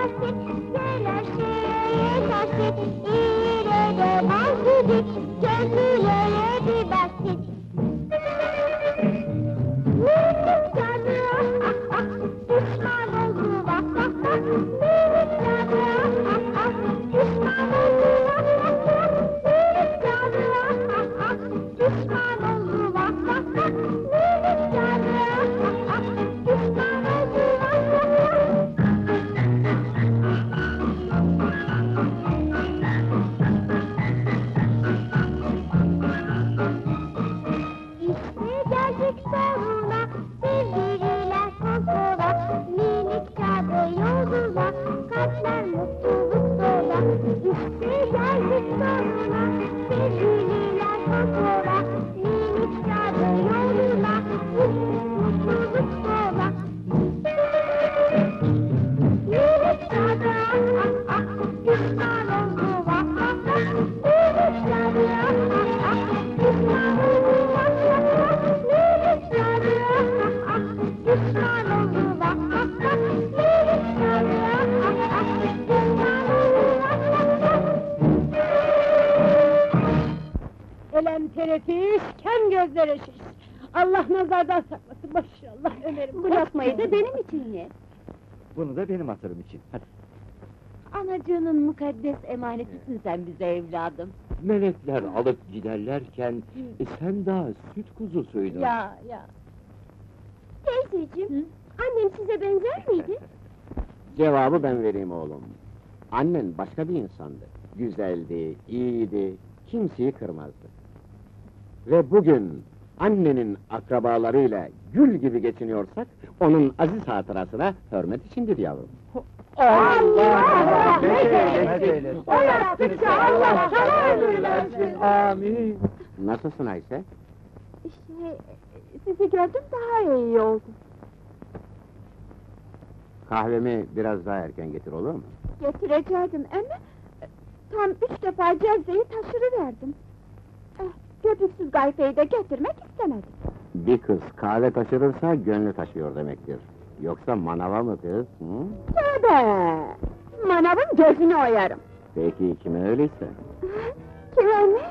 gidersin, yetersin, İrede mahvudi, köprülere bir baksın. Minik cadı, ah ah, düşman oldu vah vah vah. Minik cadı, ah ah, düşman oldu vah vah vah. Minik cadı, ah ah, düşman oldu vah vah vah. Minik cadı, ah ah, düşman oldu vah vah vah. İşte geldik sonuna, sevgililer konsola, minik cadı yolculuğa, kalpler mutluluk dola. İşte geldik sonuna, sevgililer konsola, minik cadı yolculuğa, mutluluk dola. Minik cadı ah ah, düşman oldu vah vah vah. Minik cadı ah ah, düşman oldu vah vah vah. Minik cadı ah ah, düşman oldu vah vah vah. Minik cadı ah ah, düşman oldu vah vah vah. Elem terefiş, kem gözlere şiş. Allah nazardan saklasın, maşallah Ömer'im. Bu lokmayı da benim için ye. Bunu da benim hatırım için. Hadi. Anacığının mukaddes emanetisin sen bize evladım. Melekler alıp giderlerken sen daha süt kuzusuydun. Ya. Teyzeciğim, annem size benzer miydi? Cevabı ben vereyim oğlum. Annen başka bir insandı. Güzeldi, iyiydi, kimseyi kırmazdı. Ve bugün annenin akrabalarıyla gül gibi geçiniyorsak, onun aziz hatırasına hürmet içindir yavrum. Allah! O yaptıkça Allah sana ömür versin. Amin. Nasılsın Ayşe? Sizi gördüm daha iyi oldu. Kahvemi biraz daha erken getir olur mu? Getirecektim ama tam 3 defa cezveyi taşırıverdim. Köpüksüz gayfeyi de getirmek istemedim. Bir kız kahve taşırırsa gönlü taşıyor demektir. Yoksa manava mı kız? Hı? Tövbe! Manavın gözünü oyarım. Peki kime öyleyse? Kime mi?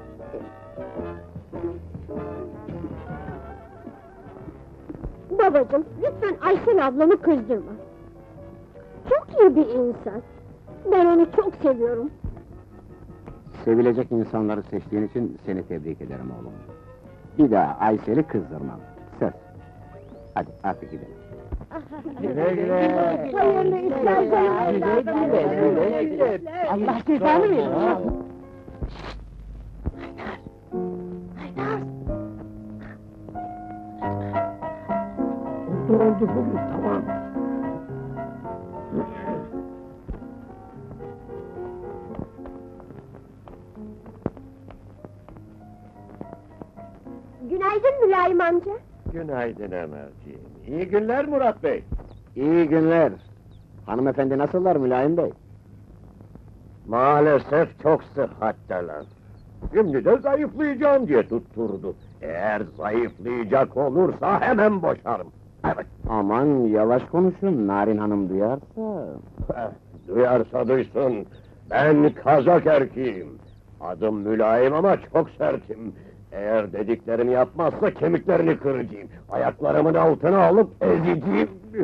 Babacığım, lütfen Aysel ablamı kızdırma. Çok iyi bir insan. Ben onu çok seviyorum. Sevilecek insanları seçtiğin için seni tebrik ederim oğlum. Bir daha Aysel'i kızdırmam. Söz. Hadi artık gidelim. Güle güle. Hayırlı işler Güle güle. Allah cezanı verir. Oldu bugün tamam. Günaydın Mülayim amca. Günaydın Ömerciğim. İyi günler Murat Bey. İyi günler. Hanımefendi nasıllar Mülayim Bey? Maalesef çok sıhhatteler. Şimdi de zayıflayacağım diye tutturdu. Eğer zayıflayacak olursa hemen boşarım. Evet. Aman yavaş konuşun, Narin Hanım duyarsa... Duyarsa duysun. Ben Kazak erkeğim. Adım mülayim ama çok sertim. Eğer dediklerimi yapmazsa kemiklerini kıracağım. Ayaklarımın altına alıp ezeceğim.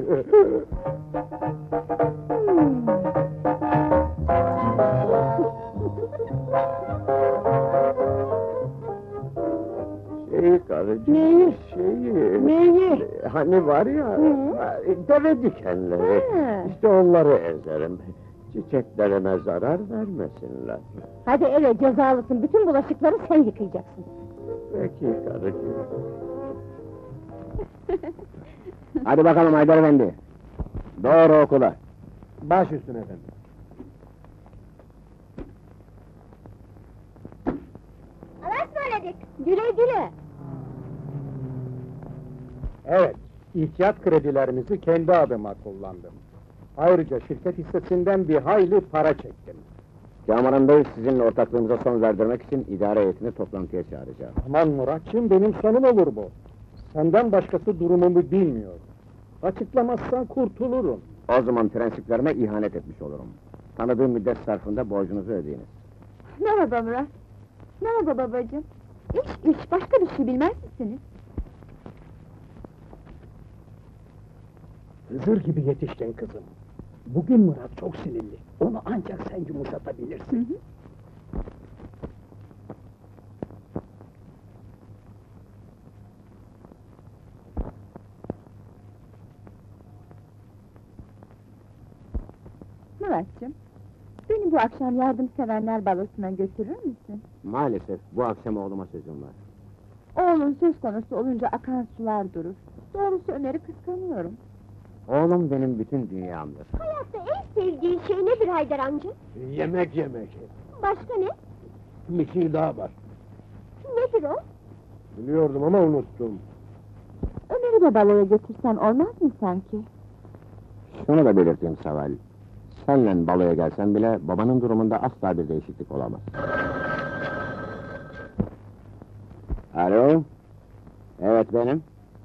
Karıcığım, Neyi? Hani var ya, deve dikenleri, işte onları ezerim. Çiçeklerime zarar vermesinler. Hadi eve cezalısın, bütün bulaşıkları sen yıkayacaksın. Peki karıcığım. Hadi bakalım Haydar Efendi. Doğru okula. Baş üstüne efendim. Allah'a ısmarladık. Güle güle. Evet, ihtiyat kredilerimizi kendi adıma kullandım. Ayrıca şirket hissesinden bir hayli para çektim. Camuran Bey sizinle ortaklığımıza son verdirmek için idare heyetini toplantıya çağıracağım. Aman Muratçığım, benim sonum olur bu. Senden başkası durumumu bilmiyor. Açıklamazsan kurtulurum. O zaman prensiplerime ihanet etmiş olurum. Tanıdığım müddet zarfında borcunuzu ödeyiniz. Merhaba Murat. Merhaba babacığım. İş, başka bir şey bilmez misiniz? Hızır gibi yetiştin kızım. Bugün Murat çok sinirli. Onu ancak sen yumuşatabilirsin. Muratcığım, beni bu akşam yardımseverler balosuna götürür müsün? Maalesef bu akşam oğluma sözüm var. Oğlun söz konusu olunca akan sular durur. Doğrusu Ömer'i kıskanıyorum. Oğlum benim bütün dünyamdır. Hayatta en sevdiğin şey nedir Haydar amca? Yemek yemek. Başka ne? Bir şey daha var. Nedir o? Biliyordum ama unuttum. Ömer'i de baloya götürsen olmaz mı sanki? Şunu da belirteyim Seval. Senle baloya gelsen bile babanın durumunda asla bir değişiklik olamaz. Alo? Evet benim.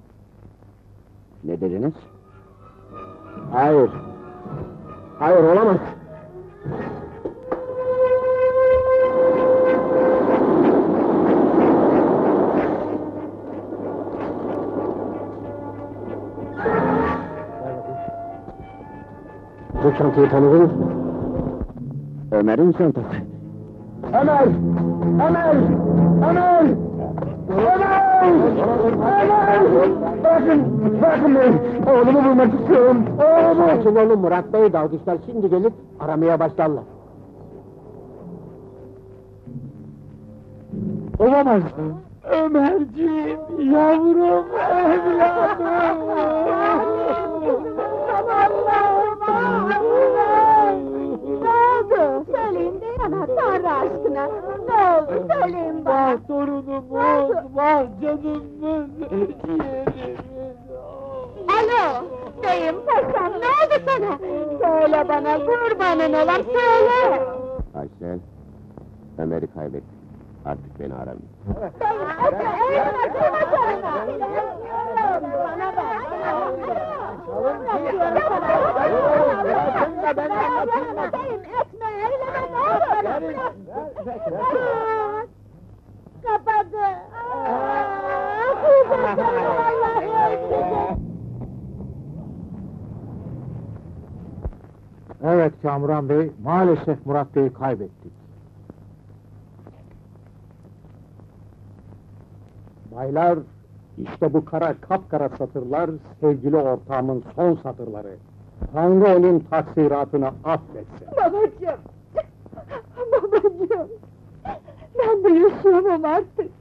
Ne dediniz? Hayır. Hayır olamaz. Bu çantayı tanıdınız mı? Ömer'in çantası. Ömer! Ömer! Ömer! Ömer! Ömer! Bırakın beni! Oğlumu bulmak istiyorum! Oğlumu! Sakin olun Murat Bey, dalgıçlar şimdi gelip aramaya başlarlar. Olamaz! Ömerciğim, yavrum, evladım! Ne oldu? Söyleyin de yana, Tanrı aşkına! Ne oldu? Söyleyin bana! Torunumuz, vah canımız, ciğerimiz! Alo! Beyim paşam, ne oldu sana? Söyle bana, kurbanın olam, söyle! Aysel, Ömer'i kaybettik. Artık beni aramayın. Beyim, etme, eğilme, kıyma canına! Bana bak! Beyim, etme, eğilme, ne olur! Kapadı! Evet Kamuran Bey, maalesef Murat Bey'i kaybettik. Baylar, işte bu kara kapkara satırlar, sevgili ortağımın son satırları. Tanrı onun taksiratını affetsin. Babacığım! Babacığım! Ben de yaşayamam artık!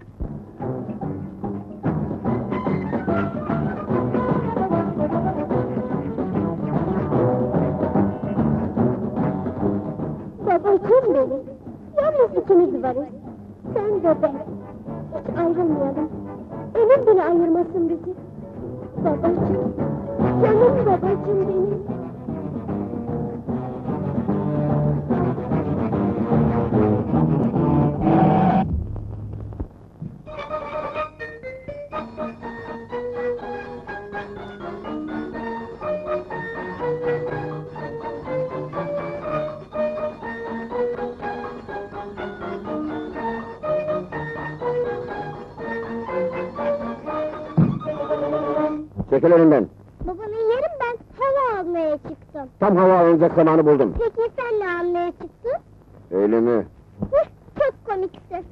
Babacığım benim. Yalnız ikimiz varız. Sen de ben. Hiç ayrılmayalım. Ölüm bile ayırmasın bizi. Babacığım. Canım babacığım benim. Çekil önümden. Babanın yerim ben hava almaya çıktım. Tam hava alınacak zamanı buldum. Peki sen ne almaya çıktın? Ölümü. Hıh, çok komiksin.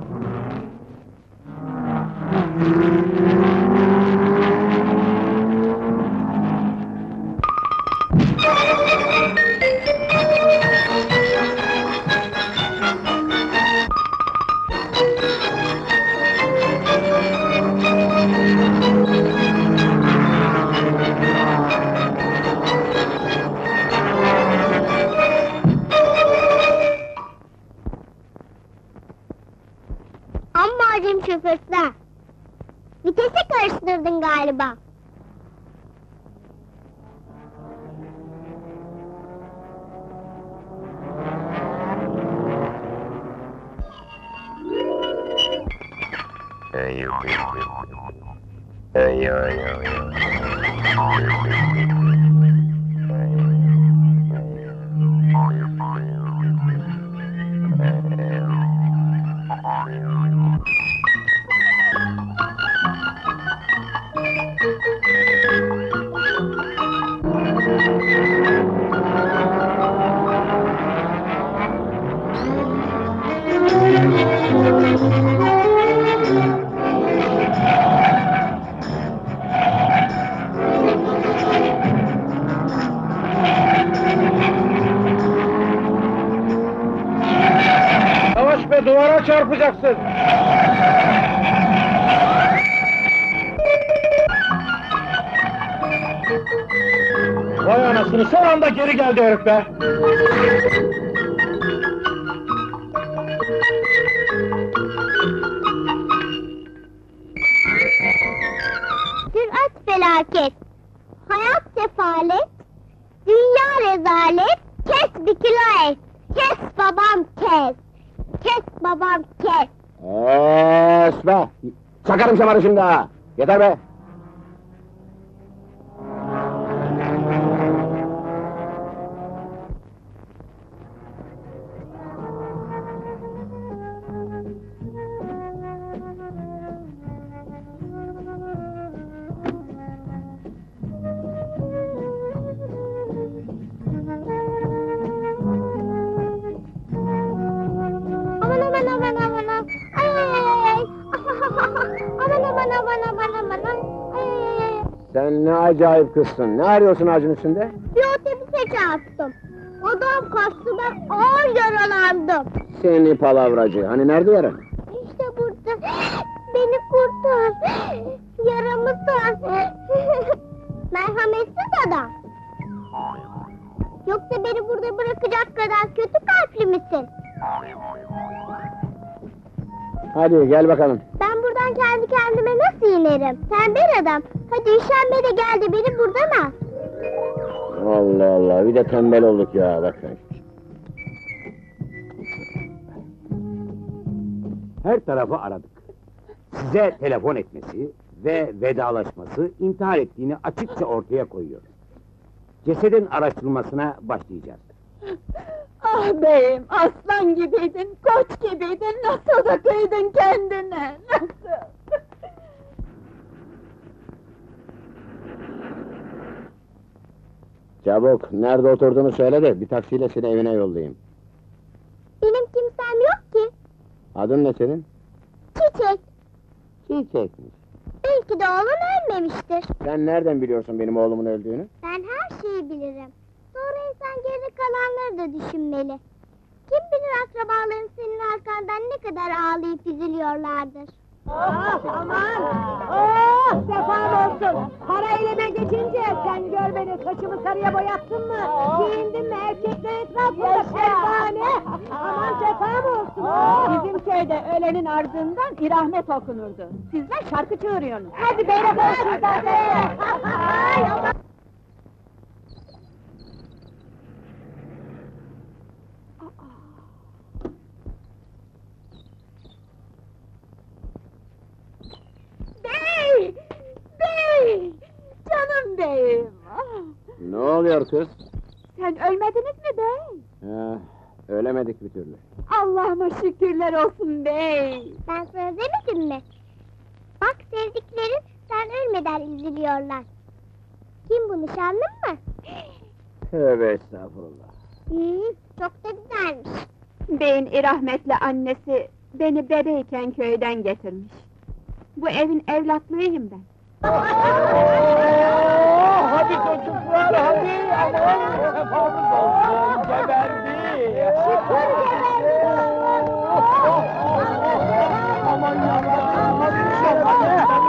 Amma acım şu fırsat. Vitesi karıştırdın galiba. Dikkat, duvara çarpacaksın! Vay anasını, son anda geri geldi herif be! Sürat felaket, hayat sefalet, dünya rezalet, kes bir kilo et, kes babam kes, kes babam kes. Be! Çakarım şamarı şimdi ha! Yeter be! Aman aman aman aman aman, ay ay ay ay, aman aman aman aman aman, ay ay ay. Sen ne acayip kızsın, ne arıyorsun ağacın üstünde? Bir otobüse çarptım. Adam kastı, ben ağır yaralandım. Seni palavracı, hani nerede yaran? İşte burada. Beni kurtar. Yaramı sar. Merhametsiz adam. Yoksa beni burada bırakacak kadar kötü kalpli misin? Hadi gel bakalım. Ben buradan kendi kendime nasıl inerim? Tembel adam. Hadi üşenme de gel de beni buradan al. Allah Allah, bir de tembel olduk ya, bak sen. Her tarafı aradık. Size telefon etmesi ve vedalaşması intihar ettiğini açıkça ortaya koyuyor. Cesedin araştırılmasına başlayacağız. Ah beyim, aslan gibiydin, koç gibiydin, nasıl da kıydın kendine, nasıl? Çabuk, nerede oturduğunu söyle de bir taksiyle seni evine yollayayım. Benim kimsem yok ki. Adın ne senin? Çiçek. Çiçekmiş. Belki de oğlum ölmemiştir. Sen nereden biliyorsun benim oğlumun öldüğünü? Ben her şeyi bilirim. Sonra insan geri kalanları da düşünmeli. Kim bilir akrabaların senin arkandan ne kadar ağlayıp üzülüyorlardır. Aman! Oh, sefam olsun! Para elime geçince sen gör beni, saçımı sarıya boyattın mı? Giyindin mi erkekler etrafında pervane? Aman sefam olsun! Bizim köyde ölenin ardından irahmet okunurdu. Sizler şarkı çığırıyorsunuz. Hadi beyler başınızdan be! Ay Allah! Bey! Bey! Canım beyim! Ah! Ne oluyor kız? Sen ölmediniz mi bey? Ölemedik bir türlü. Allah'ıma şükürler olsun bey! Ben sana demedim mi? Bak sevdiklerin sen ölmeden üzülüyorlar. Kim bu, nişanlın mı? Tövbe estağfurullah. Çok da güzelmiş. Beyin rahmetli annesi beni bebeyken köyden getirmiş. Bu evin evlatlığıyım ben. Hadi çocuklar, hadi! Aman sefamız olsun, geberdi! Aman yavrum, hadi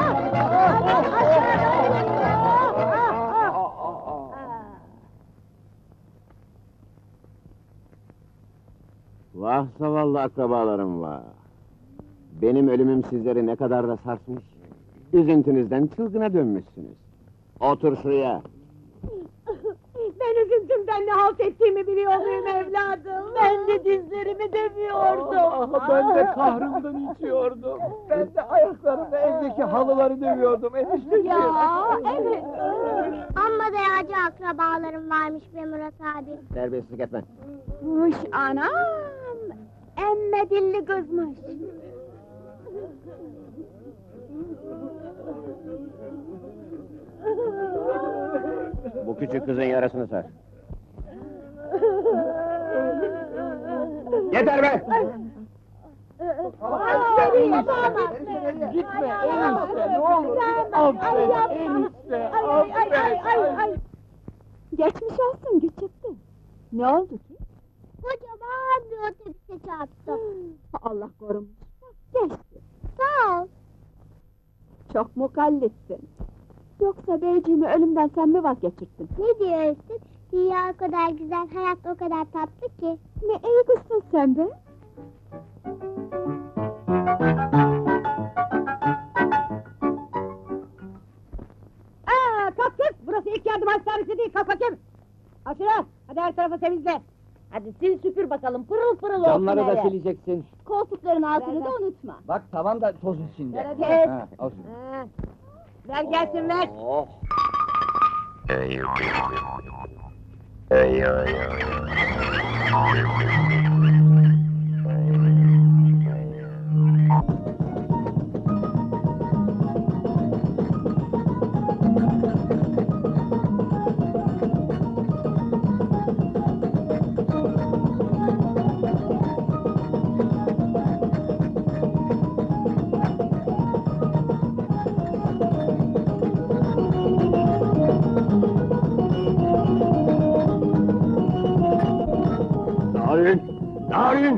Vah zavallı akrabalarım vah! Benim ölümüm sizleri ne kadar da sarsmış. Üzüntünüzden çılgına dönmüşsünüz. Otur şuraya. Ben üzüntümden ne halt ettiğimi biliyor muyum evladım? Ben de dizlerimi dövüyordum. Ben de kahrımdan içiyordum. Ben de ayaklarımla evdeki halıları dövüyordum. Enişteciğim. Ya evet. Amma da yağcı akrabalarım varmış be Murat abi. Terbiyesizlik etme. Muş anam! Emme dilli kızmış. Bu küçük kızın yarasını sar. Yeter be! Gitme enişte, ne olur. Affet enişte, affet. Geçmiş olsun küçüktü. Ne oldu ki? Kocaman bir otobüse çarptım. Allah korumuş. Geçti. Sağ ol. Çok mukallitsin. Yoksa beyciğimi ölümden sen mi vazgeçirttin? Ne diyorsun? Dünya o kadar güzel, hayat o kadar tatlı ki. Ne iyi kızsın sen be! Kalk kız! Burası ilk yardım hastanesi değil, kalk bakayım! Aşırı! Hadi her tarafı temizle! Hadi sil süpür bakalım, pırıl pırıl olsun Camları da hele. sileceksin. Koltukların altını Ver, da ver. unutma. Bak tavan da toz içinde. Ver hadi. Ha, olsun. Ha. Ver gelsin ver! Oh. Narin! Narin!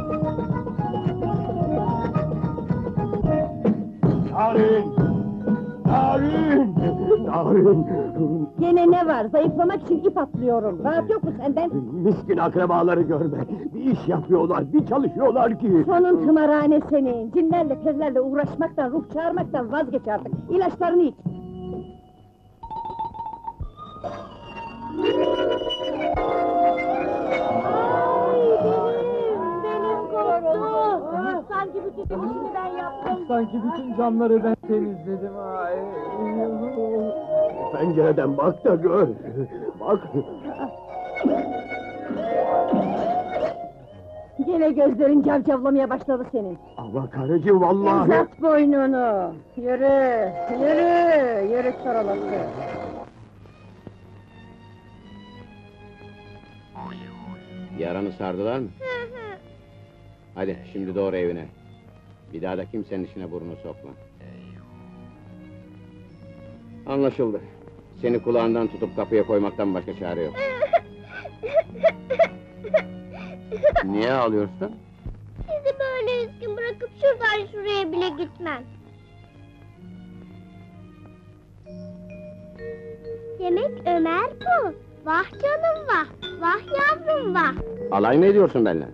Narin! Narin! Narin! Gene ne var? Zayıflamak için ip atlıyorum. Rahat yok mu senden? Miskin akrabaları görme. Bir iş yapıyorlar, bir çalışıyorlar ki. Sonun tımarhane senin. Cinlerle, perlerle uğraşmaktan, ruh çağırmaktan vazgeç artık. İlaçlarını iç. Benim korktu. Sanki bütün işini ben yaptım. Sanki bütün camları ben temizledim. Ay. Pencereden bak da gör. Bak. Gene gözlerin cavcavlamaya başladı senin. Ama karıcığım vallahi. Uzat boynunu. Yürü, yürü, yürü sorulası. Yaranı sardılar mı? Hadi şimdi doğru evine. Bir daha da kimsenin işine burnunu sokma. Anlaşıldı. Seni kulağından tutup kapıya koymaktan başka çare yok. Niye ağlıyorsun? Sizi böyle üzgün bırakıp şuradan şuraya bile gitmem. Demek Ömer bu. Vah canım vah, vah yavrum vah. Alay mı ediyorsun benimle?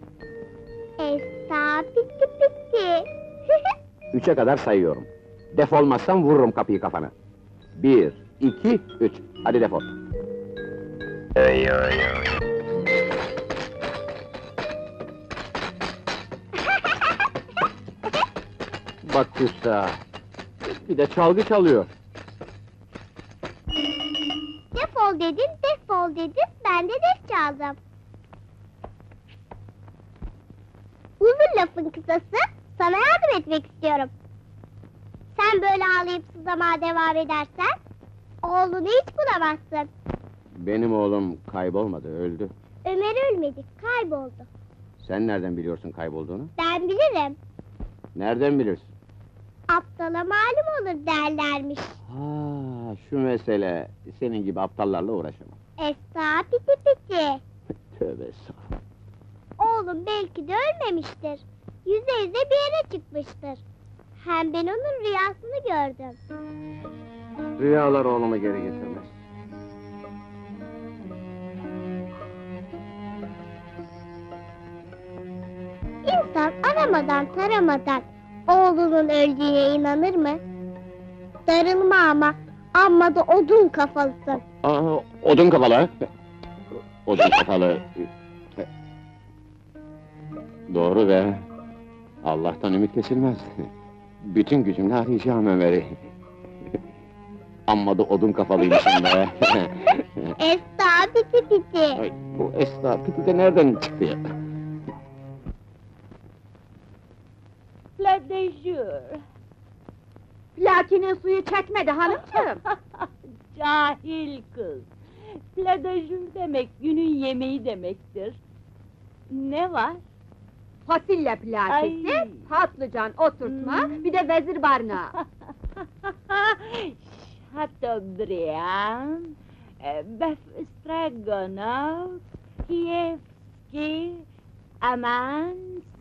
Esta piti piti. 3'e kadar sayıyorum. Defolmazsan vururum kapıyı kafana. 1, 2, 3. Hadi defol. Bak usta. Bir de çalgı çalıyor. Defol dedin, defol dedin, ben de def çaldım. Uzun lafın kısası, sana yardım etmek istiyorum. Sen böyle ağlayıp sızlamaya devam edersen, oğlunu hiç bulamazsın. Benim oğlum kaybolmadı, öldü. Ömer ölmedi, kayboldu. Sen nereden biliyorsun kaybolduğunu? Ben bilirim, Nereden bilirsin? aptala malum olur derlermiş. Ha, şu mesele. Senin gibi aptallarla uğraşamam. Esta piti piti. Tövbe estağfurullah. Oğlum belki de ölmemiştir. Yüze yüze bir yere çıkmıştır. Hem ben onun rüyasını gördüm. Rüyalar oğlumu geri getirmez. İnsan aramadan taramadan oğlunun öldüğüne inanır mı? Darılma amma da odun kafalısın. Aa, odun kafalı. Odun kafalı. Doğru be. Allah'tan ümit kesilmez. Bütün gücümle arayacağım Ömer'i. Amma da odun kafalıymışım be. Esta piti piti. Ay, bu Esra Piti de nereden çıktı ya? La de jour. Plakinin suyu çekmedi hanımcığım. Cahil kız. La de jour demek günün yemeği demektir. Ne var? Fasulye plakesi, Ay. patlıcan oturtma, bir de vezir barnağı. Chateaubriand, bœuf stroganoff, Kiev Whisky, aman,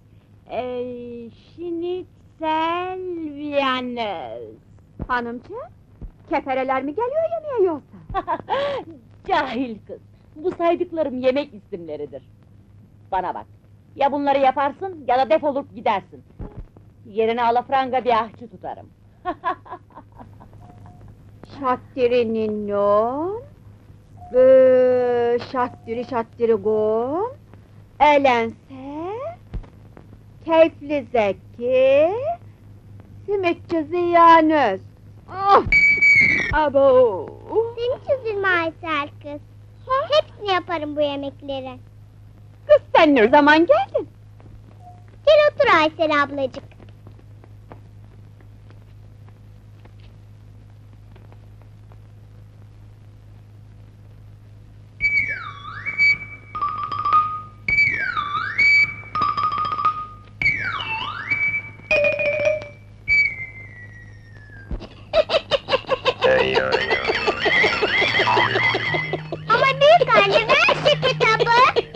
schnitzel, Viennese. Hanımcığım, kefereler mi geliyor yemeğe yoksa? Cahil kız, bu saydıklarım yemek isimleridir. Bana bak, ya bunları yaparsın ya da defolup gidersin. Yerine alafranga bir ahçı tutarım. Şattiri ninnon, şattiri gom, elense, keyifli zeki, simitçi ziyanöz. Oh! Abo! Sen hiç üzülme Aysel kız. Hepsini yaparım bu yemekleri. Kız sen ne zaman geldin? Gel otur Aysel ablacık. Ama büyük anne ver şu kitabı.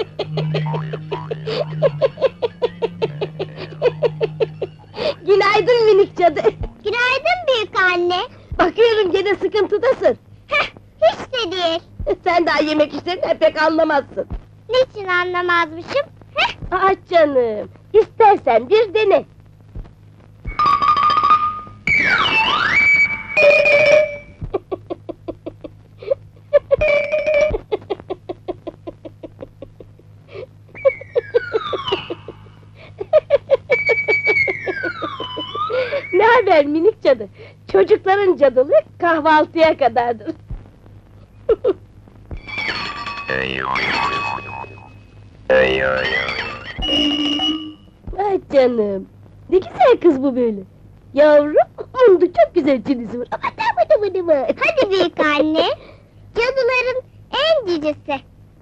Günaydın minik cadı. Günaydın büyük anne. Bakıyorum gene sıkıntıdasın. Heh, hiç de değil. Sen daha yemek işlerinden pek anlamazsın. Niçin anlamazmışım? Heh. Ah canım, istersen bir dene. Ne haber minik cadı? Çocukların cadılığı kahvaltıya kadardır. Ay canım, ne güzel kız bu böyle. Yavrum, bunda çok güzel cinizi var. Ama da var. Hadi büyük anne. Cadıların en cicisi.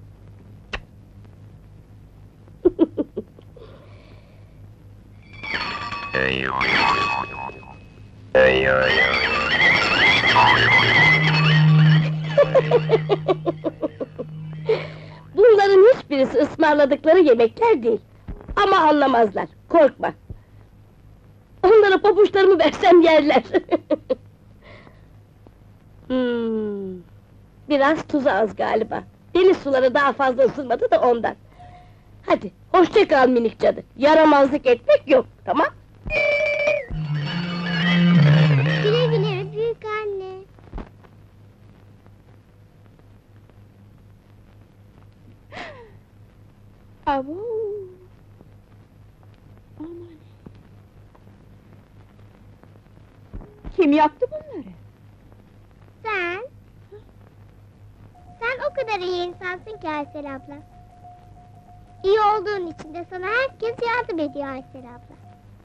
Bunların hiçbirisi ısmarladıkları yemekler değil. Ama anlamazlar, korkma. Onlara pabuçlarımı versem yerler. Biraz tuzu az galiba. Deniz suları daha fazla ısınmadı da ondan. Hadi, hoşça kal minik cadı. Yaramazlık etmek yok, tamam? Güle güle büyük anne. Abo! Aman! Kim yaptı bunları? Sen? Sen o kadar iyi insansın ki Aysel abla. İyi olduğun için de sana herkes yardım ediyor Aysel abla.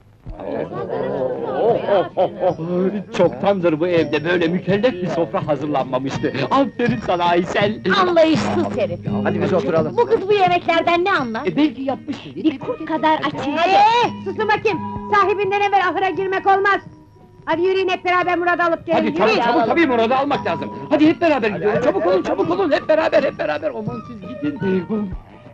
Çoktandır bu evde böyle mükellef bir sofra hazırlanmamıştı. Aferin sana Aysel. Anlayışsız herif! Hadi biz oturalım. Bu kız bu yemeklerden ne anlar? Belki yapmıştır. Bir kurt kadar açın. Susun bakayım! Sahibinden evvel ahıra girmek olmaz! Hadi yürüyün hep beraber Murat'ı alıp gelin. Hadi çabuk çabuk tabii Murat'ı almak lazım. Hadi hep beraber gidiyoruz. Çabuk olun hep beraber. Aman siz gidin.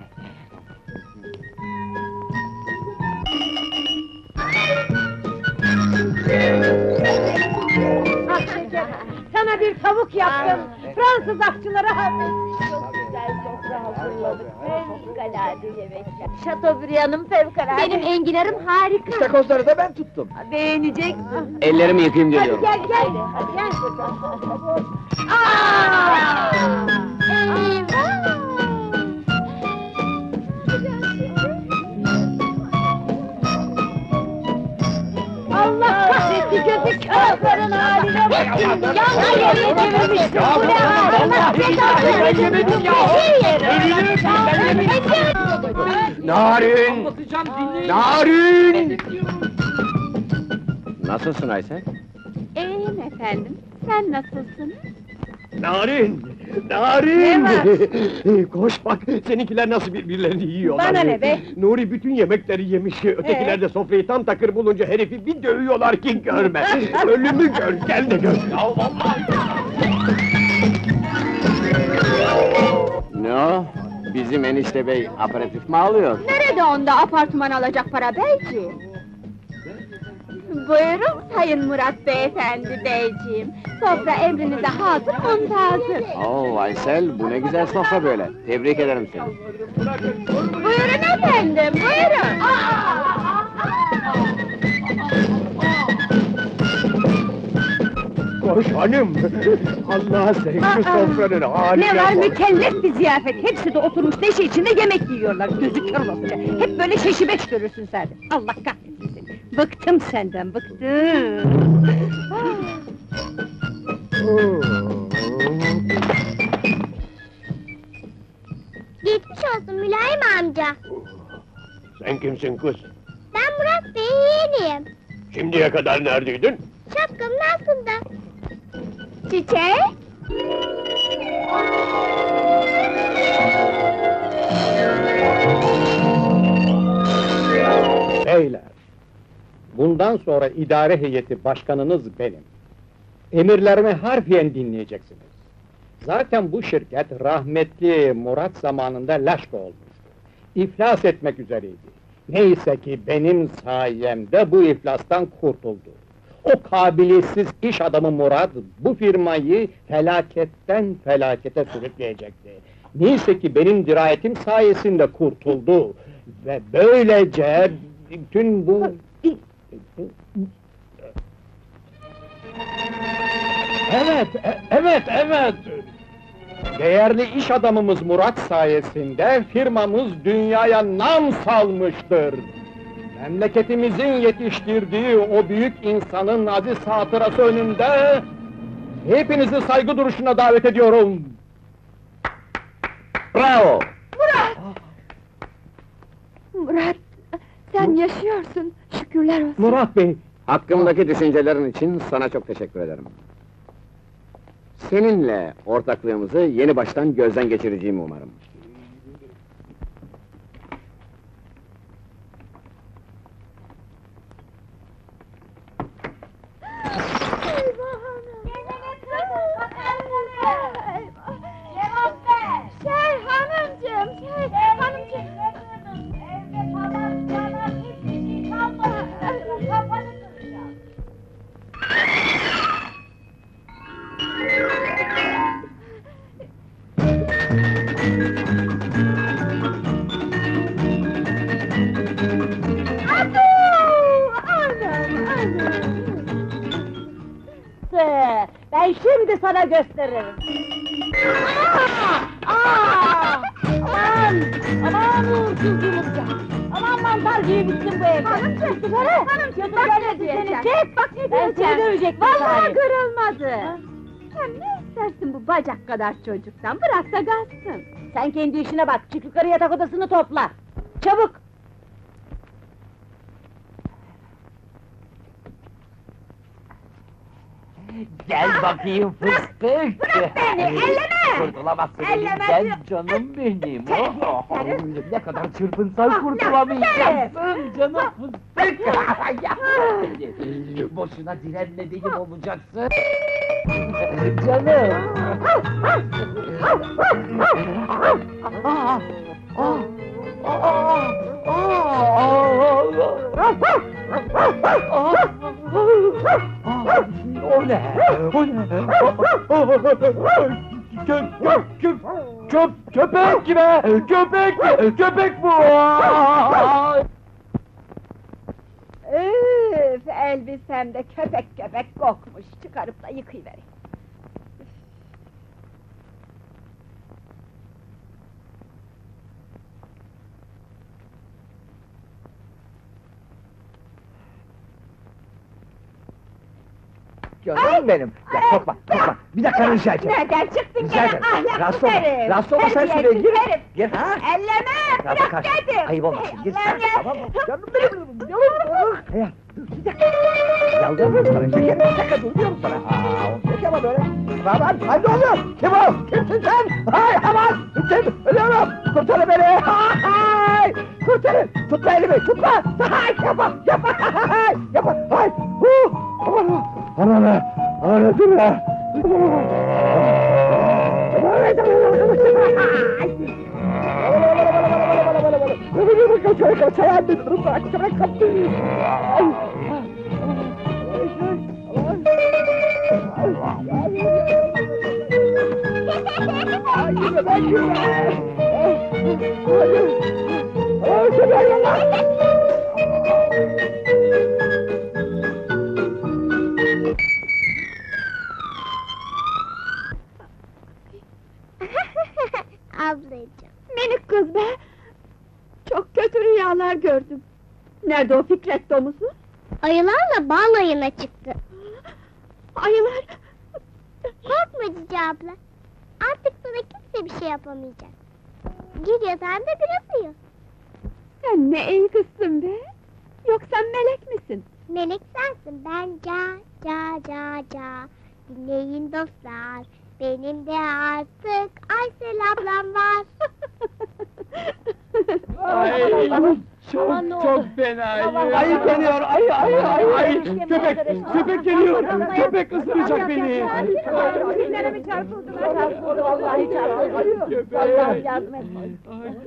Ah şeker! Sana bir tavuk yaptım! Fransız aşçıları Çok güzel sofra hazırladık. Fevkalade yemekler. Şatobriyan'ın fevkalade. Benim enginarım harika. İstakozları da ben tuttum. Beğeneceksin. Ellerimi yıkayayım geliyorum. Gel gel! Gel! Allah kahretsin gözü kağıtların haline bak! Yan yerine çevirmişsin bu ne hal? Allah cezasını Ben yemedim ya! Ben yemedim! Narin! Narin! Nasılsın Aysel? İyiyim efendim, sen nasılsınız? Narin! Narin! Koş bak, seninkiler nasıl birbirlerini yiyorlar. Bana ne be? Nuri bütün yemekleri yemiş, ötekiler de sofrayı tam takır bulunca herifi bir dövüyorlar ki görme. Ölümü gör, gel de gör. Ya vallahi! Ne o? Bizim enişte bey aperatif mi alıyor? Nerede onda apartman alacak para beyciğim? Buyurun Sayın Murat beyefendi beyciğim. Sofra emrinize hazır, muntazır. Oo Aysel, bu ne güzel sofra böyle. Tebrik ederim seni. Buyurun efendim, buyurun. Koş hanım! Allah sen şu sofranın haline Ne var bak! mükellef bir ziyafet, hepsi de oturmuş neşe içinde yemek yiyorlar, gözü kör olasıca. Hep böyle şeşibeş görürsün sen de. Allah kahretsin seni! Bıktım senden, bıktım! Geçmiş olsun Mülayim amca. Sen kimsin kız? Ben Murat Bey'in yeğeniyim. Şimdiye kadar neredeydin? Şapkamın altında. Çiçek? Beyler, bundan sonra idare heyeti başkanınız benim. Emirlerimi harfiyen dinleyeceksiniz. Zaten bu şirket rahmetli Murat zamanında laşka olmuştu. İflas etmek üzereydi. Neyse ki benim sayemde bu iflastan kurtuldu. O kabiliyetsiz iş adamı Murat, bu firmayı felaketten felakete sürükleyecekti. Neyse ki benim dirayetim sayesinde kurtuldu. Ve böylece bütün bu... Evet! Değerli iş adamımız Murat sayesinde firmamız dünyaya nam salmıştır. Memleketimizin yetiştirdiği o büyük insanın aziz hatırası önünde hepinizi saygı duruşuna davet ediyorum. Bravo! Murat, sen yaşıyorsun, şükürler olsun. Murat Bey, Hakkımdaki düşüncelerin için sana çok teşekkür ederim. Seninle ortaklığımızı yeni baştan gözden geçireceğimi umarım. Ben şimdi sana gösteririm! Aman uğursuzluğumuzca! Aman mantar gibi bitsin bu evde! Hanımcığım! Hanımcığım, bak ne diyeceğim! Çek, bak ne diyeceğim! Ben seni dövecektim Vallahi kırılmadı! Hem ne istersin bu bacak kadar çocuktan, bırak da kalsın! Sen kendi işine bak, çık yukarı yatak odasını topla! Çabuk! Gel bakayım fıstık! Bırak beni, elleme! Kurtulamazsın Elleme elimden, diyor. canım benim! Terbiyesiz Oh, herif. ne kadar çırpınsan Ah, kurtulamayacaksın, canım fıstık! Yapma beni! Boşuna direnme benim olacaksın! Canım! O ne? O ne? Köpek be! Köpek bu! Üf, elbisemde köpek kokmuş, çıkarıp da yıkayıvereyim. Canım benim! Ya korkma! Bir dakika rica edeceğim! Nereden çıktın Rica gene ederim! ahlaksız Rahatsız olma! herif! Rahatsız olma sen şuraya Terbiyesiz gir! herif! Gir ha! Elleme, Rahatsız bırak karşı! dedim! Ayıp olmasın! Gir sen! Elleme! Tamam mı? Canım benim! Ya dur bir dakika! Yalvarıyorum sana şekerim! Bir dakika dur diyorum sana! Peki ama böyle! Aman! Ay ne oluyor? Kim o? Kimsin sen? Ay aman! Kim? Ölüyorum! Kurtarın beni! Ay! Kurtarın! Tutma elimi! Tutma! Ay yapma! Yapma! Ay! Aman! Aman! Aman dur ya! çabuk sever beni, bırak. Ablacığım. Minik kız be! Çok kötü rüyalar gördüm. Nerede o Fikret domuzu? Ayılarla bal ayına çıktı. Ayılar! Korkma Cici abla. Artık sana kimse bir şey yapamayacak. Gir yatağında biraz uyu. Sen ne iyi kızsın be! Yoksa melek misin? Melek sensin, ben ca. Dinleyin dostlar, benim de artık Aysel ablam var. Çok fena. Ayı geliyor, ayı! Köpek geliyor! Köpek ısıracak beni! Bizlere mi çarpıldılar? Çarpıldı, vallahi çarpıldı. Allah yardım etsin.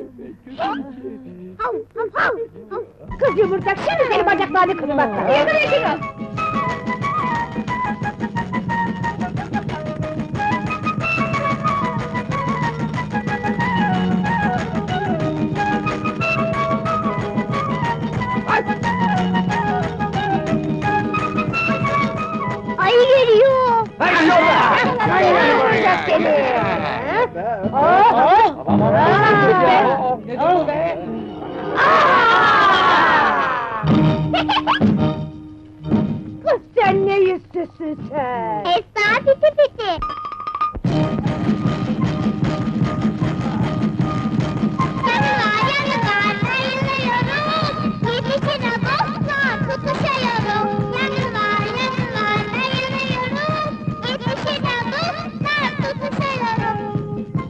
Hav hav hav hav. Kız yumurcak, şimdi senin bacaklarını kırmak. Yürü şunu! Ayı geliyor. Yumurcak seni! Kız sen ne yüzsüzsün sen? Esra piti piti. Yanılar, ayılıyorum. Yetişine dostlar, tutuşuyorum. Yanılar, ayılıyorum. Yetişine dostlar, tutuşuyorum.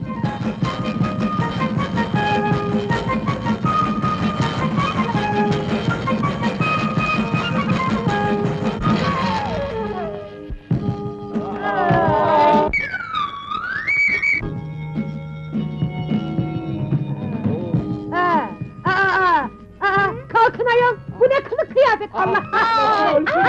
Kalkın ayol! Bu ne kılık kıyafet Allah kahretsin!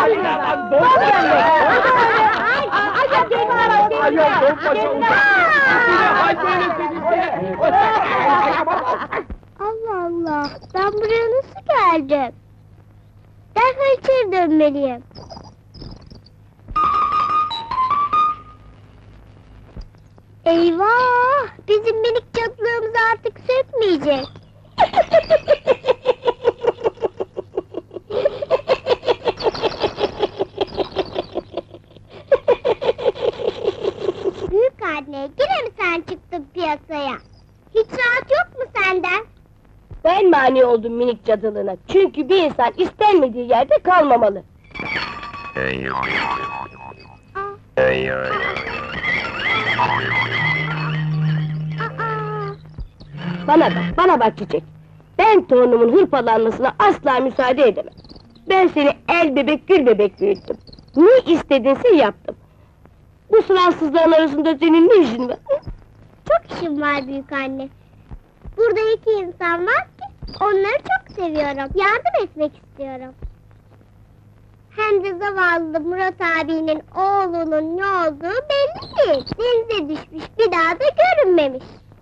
Allah Allah, ben buraya nasıl geldim? Derhal içeri dönmeliyim. Eyvah! Bizim minik cadılığımız artık sökmeyecek. Büyük anne, yine mi sen çıktın piyasaya? Hiç rahat yok mu senden? Ben mani oldum minik cadılığına. Çünkü bir insan istenmediği yerde kalmamalı. Bana bak çiçek. Ben torunumun hırpalanmasına asla müsaade edemem. Ben seni el bebek gül bebek büyüttüm. Ne istedinse yaptım. Bu Fransızların arasında senin ne işin var? Çok işim var büyük anne. Burada iki insan var ki onları çok seviyorum. Yardım etmek istiyorum. Hem de zavallı Murat abinin oğlunun ne olduğu belli değil. Denize düşmüş, bir daha da görünmemiş.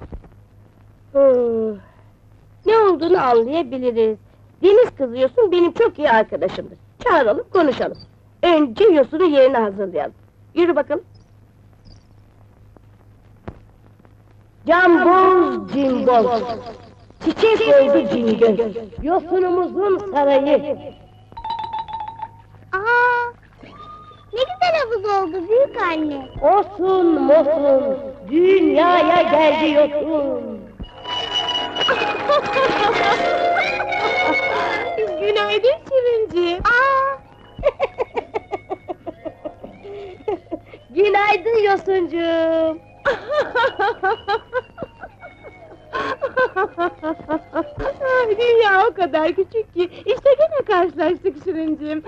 Ne olduğunu anlayabiliriz. Deniz kızıyorsun benim çok iyi arkadaşımdır. Çağıralım konuşalım. Önce Yosun'u yerine hazırlayalım. Yürü bakalım. Camboz cimboz, çiçek koydu cingöz, Yosunumuzun sarayı. Aa, ne güzel havuz oldu büyük anne. Olsun mosun, dünyaya geldi Yosun. Günaydın Şirinciğim. Günaydın Yosuncuğum. Dünya o kadar küçük ki, işte gene karşılaştık Şirinciğim.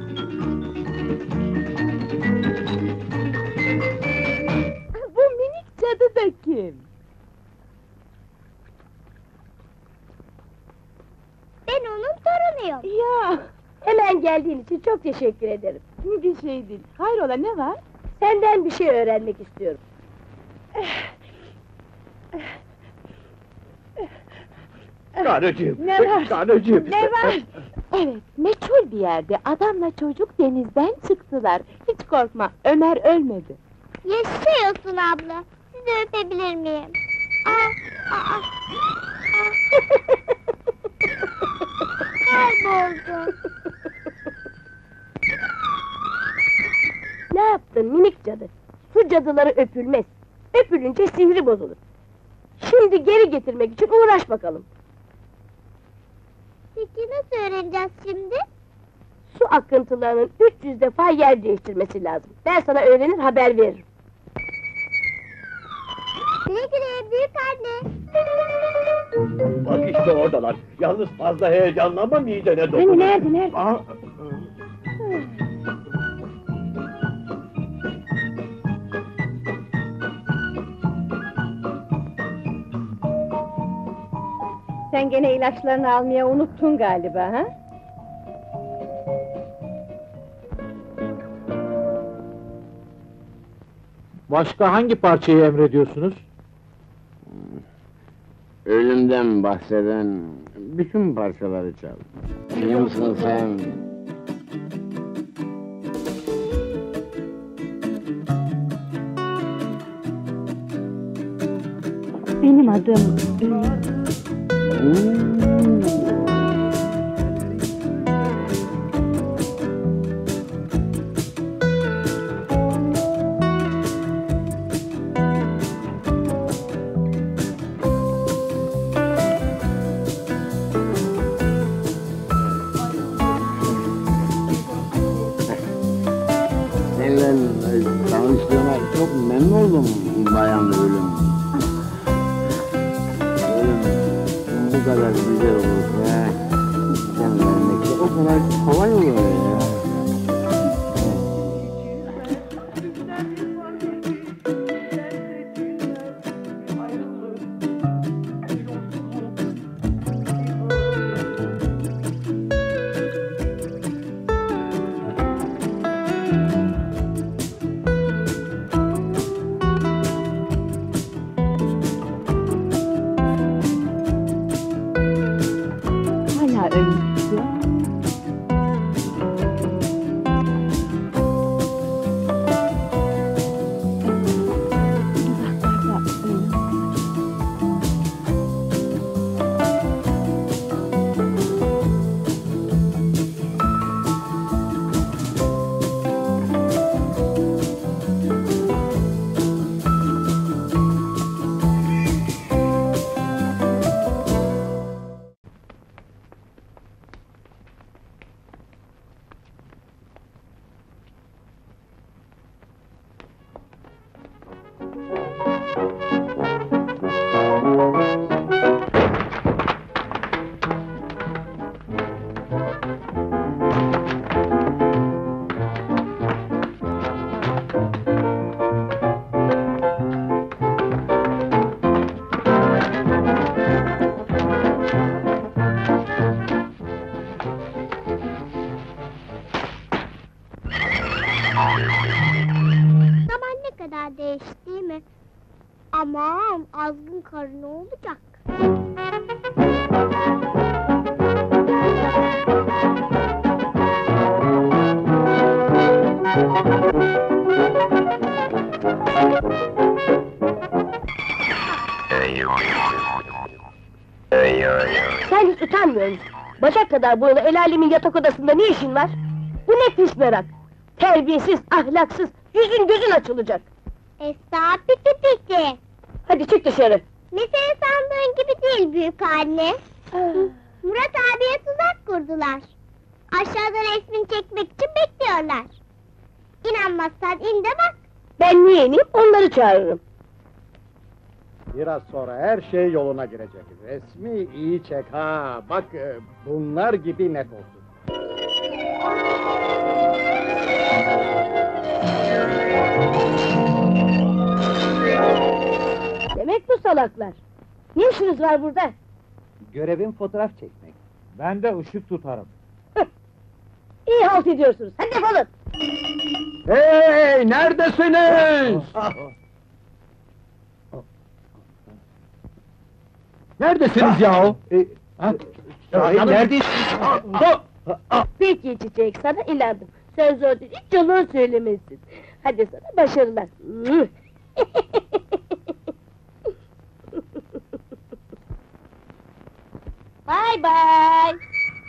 Bu minik cadı da kim? Ben onun torunuyum. Ya, hemen geldiğin için çok teşekkür ederim. Bir şey değil. Hayrola ne var? Senden bir şey öğrenmek istiyorum. Karıcığım, Ne var? karıcığım. Ne var? Evet, meçhul bir yerde adamla çocuk denizden çıktılar. Hiç korkma, Ömer ölmedi. Yaşıyorsun abla. Sizi öpebilir miyim? Kayboldu. Ne yaptın minik cadı? Su cadıları öpülmez. Öpülünce sihri bozulur. Şimdi geri getirmek için uğraş bakalım. Peki nasıl öğreneceğiz şimdi? Su akıntılarının 300 defa yer değiştirmesi lazım. Ben sana öğrenir haber veririm. Güle güle büyük anne. Bak işte oradalar. Yalnız fazla heyecanlanma, midene dokun. Hani nerede? Aa, Sen gene ilaçlarını almaya unuttun galiba, ha? Başka hangi parçayı emrediyorsunuz? Ölümden bahseden bütün parçaları çal. Kimsin sen? Benim adım Seninle tanıştığıma çok memnun oldum bayan Ölüm. Ölüm bu kadar güzel olursa can vermek de o kadar kolay olur ya. Hala ölmek istiyor. Uzaklarda ölüm. Zaman ne kadar değişti değil mi? Aman azgın karı ne olacak? Sen hiç utanmıyor musun? Bacak kadar boylu el alemin yatak odasında ne işin var? Bu ne pis merak! Terbiyesiz, ahlaksız, yüzün gözün açılacak! Estağ piti piti. Hadi çık dışarı! Mesele sandığın gibi değil büyük anne. Murat abiye tuzak kurdular. Aşağıda resmini çekmek için bekliyorlar. İnanmazsan in de bak. Ben niye ineyim, onları çağırırım! Biraz sonra her şey yoluna girecek. Resmi iyi çek ha. Bak bunlar gibi net olsun. Demek bu salaklar! Ne işiniz var burada? Görevim fotoğraf çekmek. Ben de ışık tutarım. İyi halt ediyorsunuz, hadi defolun! Hey, neredesiniz? Neredesiniz yahu? Neredesin? Peki Çiçek, sana inandım. Sen zor değil, hiç yalan söylemezsin. Hadi sana başarılar. Bye bye.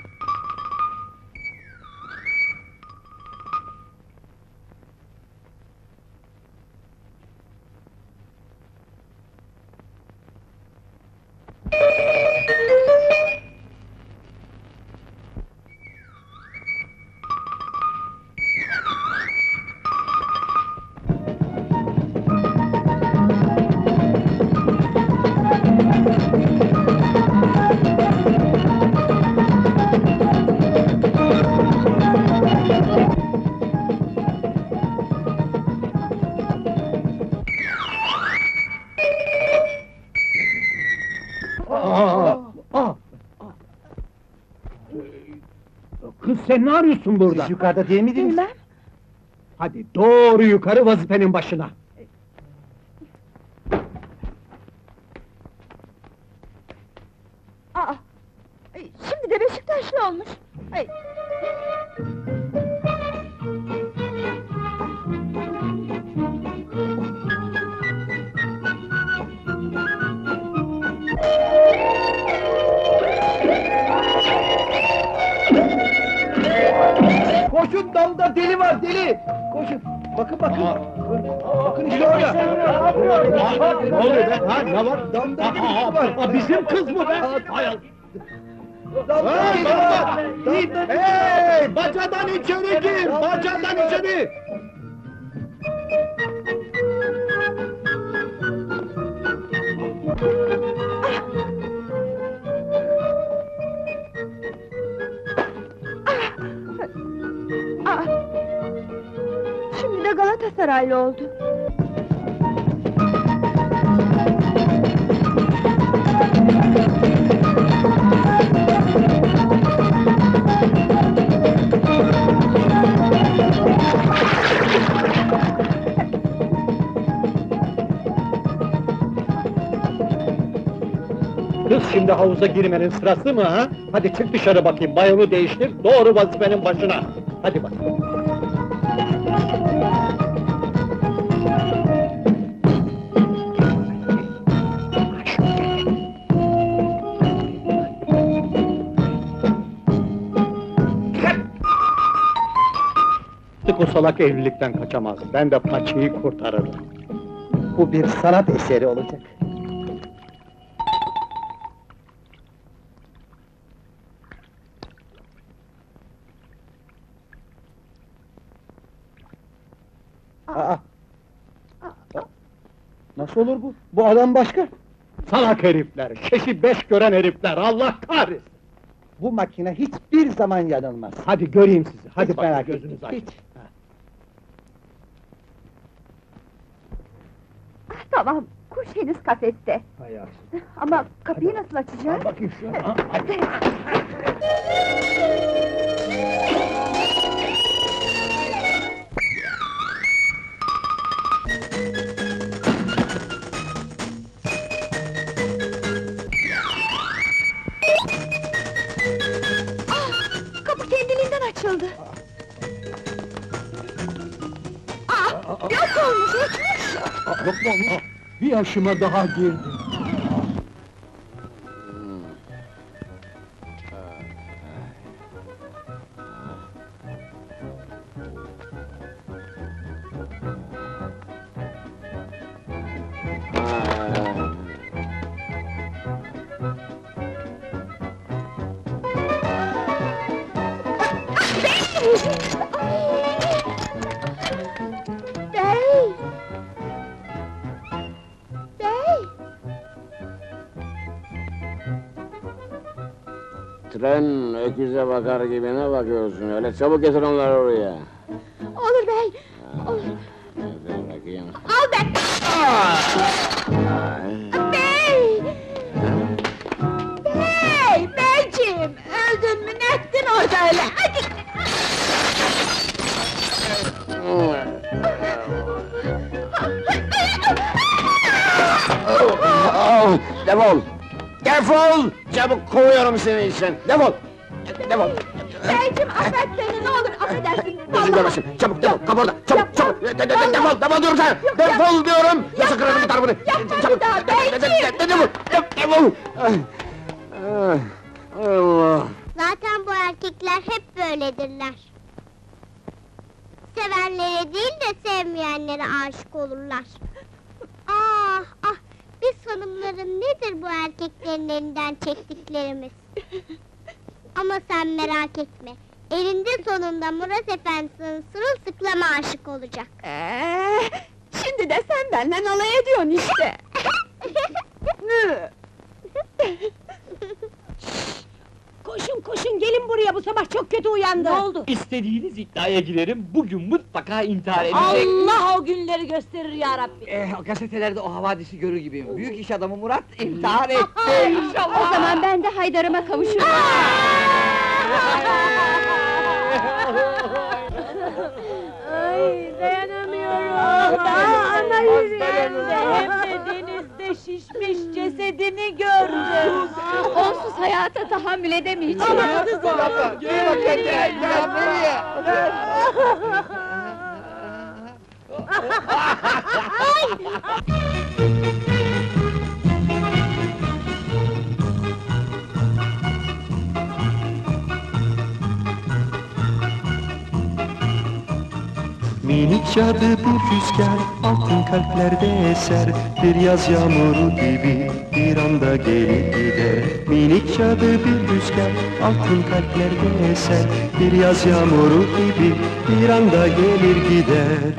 Kız sen ne arıyorsun burada? Siz yukarıda değil miydiniz? Bilmem. Hadi doğru yukarı vazifenin başına. Aa, şimdi de Beşiktaşlı olmuş. Ay. Koşun, damda deli var, deli! Koşun, bakın! Bakın işte orada! Ne oluyor be? Ha, ne var? Damda deli var! Bizim kız mı be? Hay Allah! Damda deli var! Damda deli var! Hey! Bacadan içeri gir! Bacadan içeri! Aa, şimdi de Galatasaraylı oldu. Kız şimdi havuza girmenin sırası mı ha? Hadi çık dışarı bakayım, bayını değiştir, doğru vazifenin başına! Hadi bak! Artık o salak evlilikten kaçamaz, ben de paçayı kurtarırım. Bu bir sanat eseri olacak. Aa! Nasıl olur bu? Bu adam başka! Salak herifler, şeşi beş gören herifler, Allah kahretsin! Bu makine hiçbir zaman yanılmaz. Hadi göreyim sizi, hadi Hiç bakayım, merak gözünüzü etme, açın. hiç. Tamam, kuş henüz kafeste. Hay aksi. Ama kapıyı nasıl açacağız? Bakayım şuna. Kapı kendiliğinden açıldı. Yok olmuş, uçmuş! Yok mu? Bir yaşıma daha girdim. Bey! Bey! Tren öküze bakar gibi ne bakıyorsun öyle? Çabuk getir onları oraya. Olur bey! Olur! Dur bakayım. Al ben! Bey! Bey! Beyciğim! Öldü Defol! Defol! Çabuk kovuyorum seni işten! Defol! Defol! Beyciğim affet beni, ne olur affedersin! Gözüm görmesin! Çabuk defol! Kap orada! Çabuk! Çabuk! Defol! Defol diyorum sana! Defol diyorum! Yoksa kırarım bir tarafını! Çabuk! Defol! Defol! Allah! Zaten bu erkekler hep böyledirler. Sevenlere değil de sevmeyenlere aşık olurlar. Ah ah! Biz hanımların nedir bu erkeklerin elinden çektiklerimiz? Ama sen merak etme. Elinde sonunda Murat Efendi'nin sırılsıklama aşık olacak. Şimdi de sen benden alay ediyorsun işte! Koşun koşun, gelin buraya, bu sabah çok kötü uyandı. Ne oldu? İstediğiniz iddiaya girerim, bugün mutlaka intihar edecek. Allah o günleri gösterir ya Rabbi! Gazetelerde o havadisi görür gibiyim. Büyük iş adamı Murat intihar etti. O zaman ben de Haydar'ıma kavuşurum! Ay, dayanamıyorum! Ana yüreğimde, hem de denizde şişmiş cesedini gördüm! Onsuz hayata tahammül edemeyeceğim! Gel bakayım, gel nereye? Minik cadı bir rüzgar, altın kalplerde eser. Bir yaz yağmuru gibi bir anda gelir gider. Minik cadı bir rüzgar, altın kalplerde eser. Bir yaz yağmuru gibi bir anda gelir gider.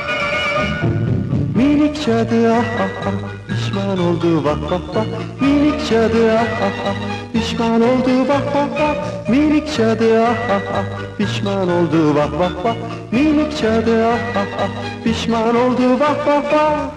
Minik cadı ah ah ah, pişman oldu vah vah vah. Minik cadı ah ah ah, pişman oldu vah vah vah. Minik cadı ah ah ah, pişman oldu vah vah vah. Minik cadı ah ah ah, pişman oldu vah vah vah.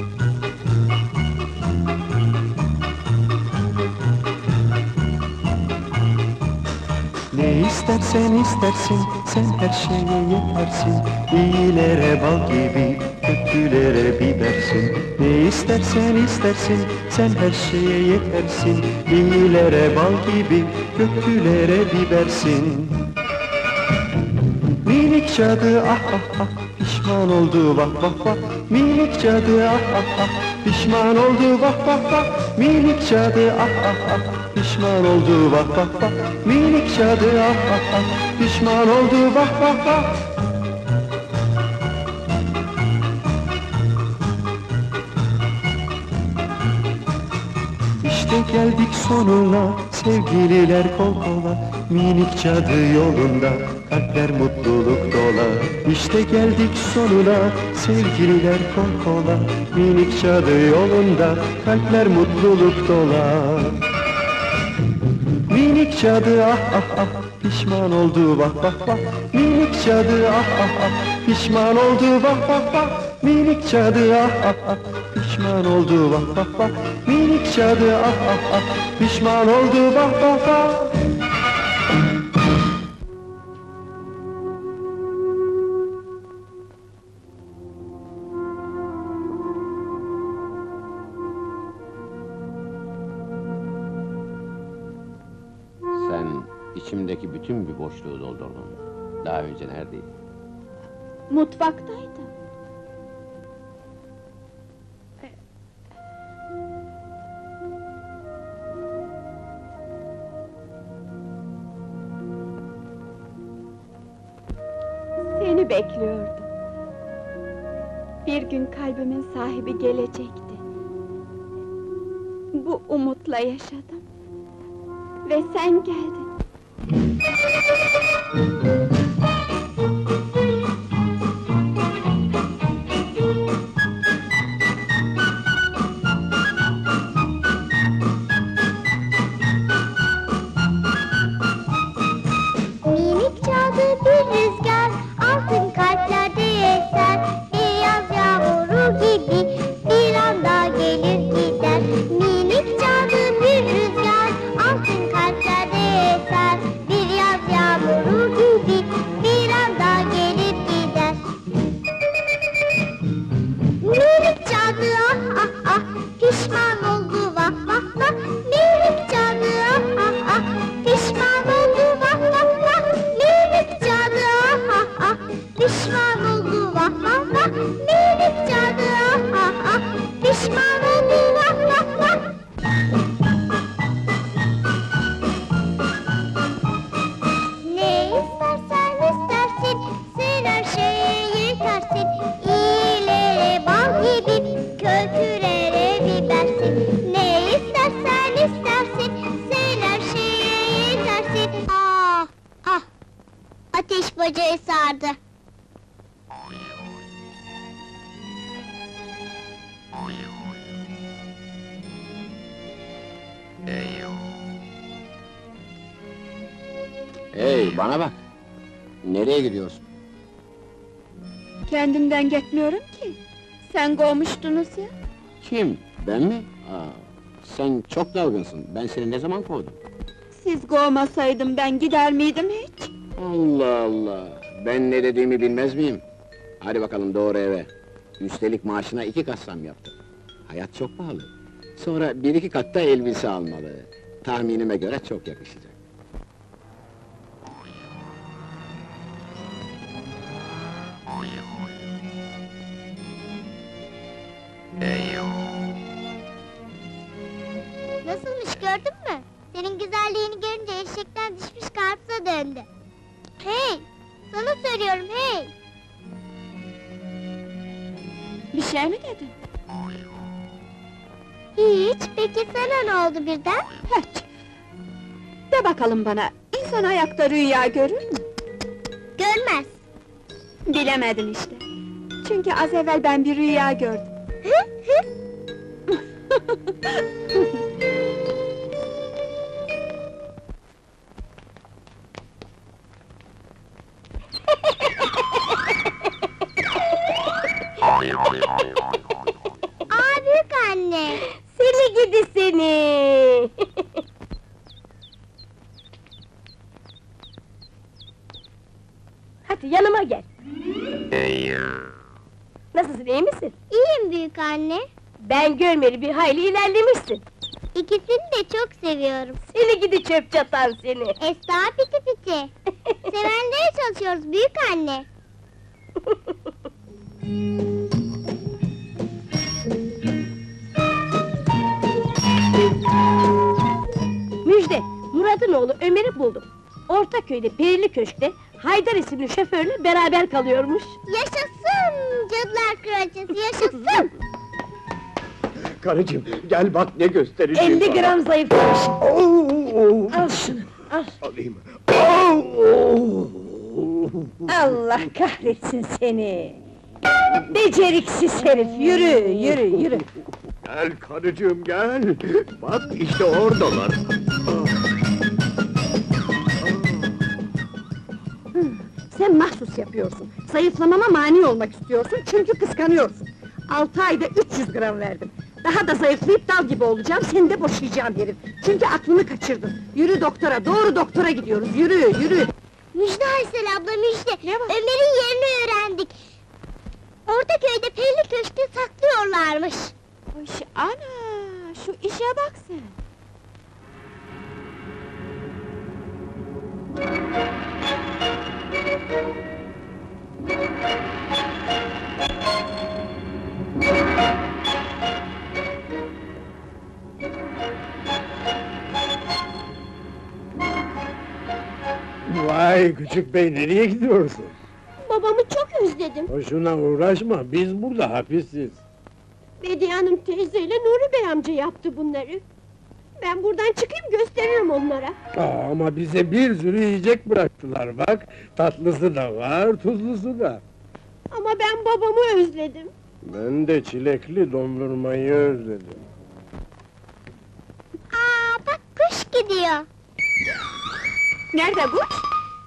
Ne istersen istersin, sen her şeye yetersin. İyilere bal gibi, kötülere bibersin. Ne istersen istersin, sen her şeye yetersin. İyilere bal gibi, kötülere bibersin. Minik cadı ah ah ah, pişman oldu vah vah vah. Minik cadı ah ah ah, pişman oldu vah vah vah. Minik cadı ah ah ah, pişman oldu vah vah vah. Minik cadı ah ah ah, pişman oldu vah vah vah. İşte geldik sonuna, sevgililer kol kola. Minik cadı yolunda, kalpler mutluluk dola. İşte geldik sonuna, sevgililer kol kola. Minik cadı yolunda, kalpler mutluluk dola. Minik cadı ah ah ah, pişman oldu vah vah vah. Minik cadı ah ah ah, pişman oldu vah vah vah. Minik cadı ah ah ah, pişman oldu vah vah vah. Minik cadı ah ah ah, pişman oldu vah vah vah. Sen içimdeki bütün bir boşluğu doldurdun. Daha önce neredeydin? Mutfaktaydı. Seni bekliyordum. Bir gün kalbimin sahibi gelecekti. Bu umutla yaşadım. Ve sen geldin. Minik cadı bir rüzgar, altın kalplerde eser. Bir yaz yağmuru gibi bir anda gelir gider. Minik cadı bir rüzgar, altın kalplerde eser. Bir yaz yağmuru gibi bacayı sardı. Hey, bana bak! Nereye gidiyorsun? Kendimden gitmiyorum ki. Sen kovmuştunuz ya. Kim? Ben mi? Sen çok dalgınsın. Ben seni ne zaman kovdum? Siz kovmasaydım ben gider miydim hiç? Allah Allah! Ben ne dediğimi bilmez miyim? Hadi bakalım doğru eve. Üstelik maaşına 2 kat zam yaptım. Hayat çok pahalı. Sonra 1-2 kat da elbise almalı. Tahminime göre çok yakışacak. Nasılmış gördün mü? Senin güzelliğini görünce eşekten düşmüş karpuza döndü. Hey! Sana söylüyorum hey! Bir şey mi dedin? Hiç, peki sana ne oldu birden? Hiç. De bakalım bana, insan ayakta rüya görür mü? Görmez. Bilemedin işte. Çünkü az evvel ben bir rüya gördüm. Aa, büyük anne! Seni gidi seni! Hadi yanıma gel. Nasılsın, iyi misin? İyiyim büyük anne. Ben görmeli bir hayli ilerlemişsin. İkisini de çok seviyorum. Seni gidi çöp çatan seni! Esra piti piti. Sevenlere çalışıyoruz büyük anne. Müjde, Murat'ın oğlu Ömer'i buldum. Ortaköy'de Perili Köşk'te Haydar isimli şoförle beraber kalıyormuş. Yaşasın! Cadılar Kraliçesi yaşasın! Karıcığım, gel bak ne göstereceğim 50 sana. gram zayıflamış. Oo! Al şunu, al. Alayım. Oo! Allah kahretsin seni! Beceriksiz herif, yürü, yürü, yürü! Gel karıcığım gel. Bak işte oradalar. Sen mahsus yapıyorsun. Zayıflamama mani olmak istiyorsun çünkü kıskanıyorsun. 6 ayda 300 gram verdim. Daha da zayıflayıp dal gibi olacağım, seni de boşayacağım herif. Çünkü aklını kaçırdın. Yürü doktora, doğru doktora gidiyoruz, yürü, yürü! Müjde Aysel abla müjde! Ne var? Ömer'in yerini öğrendik. Ortaköy'de Perili Köşk'te saklıyorlarmış. Ana, şu işe bak sen! Vay küçük bey, nereye gidiyorsun? Babamı çok özledim. Boşuna uğraşma, biz burada hapisiz. Bediye Hanım teyzeyle Nuri Bey amca yaptı bunları. Ben buradan çıkayım gösteririm onlara. Ama bize bir sürü yiyecek bıraktılar bak. Tatlısı da var, tuzlusu da. Ama ben babamı özledim. Ben de çilekli dondurmayı özledim. Aa, bak kuş gidiyor. Nerede kuş?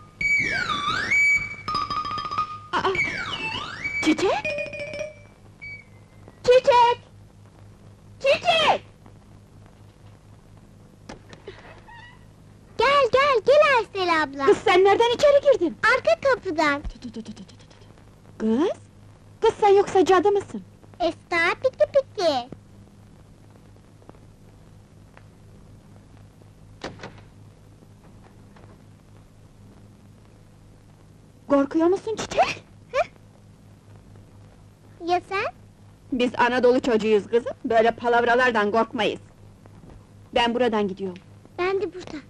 Aa, çiçek? Çiçek! Çiçek! Gel Aysel abla. Kız sen nereden içeri girdin? Arka kapıdan. Kız? Kız sen yoksa cadı mısın? Esra piti piti. Korkuyor musun çiçek? Ya sen? Biz Anadolu çocuğuyuz kızım, böyle palavralardan korkmayız. Ben buradan gidiyorum. Ben de burada.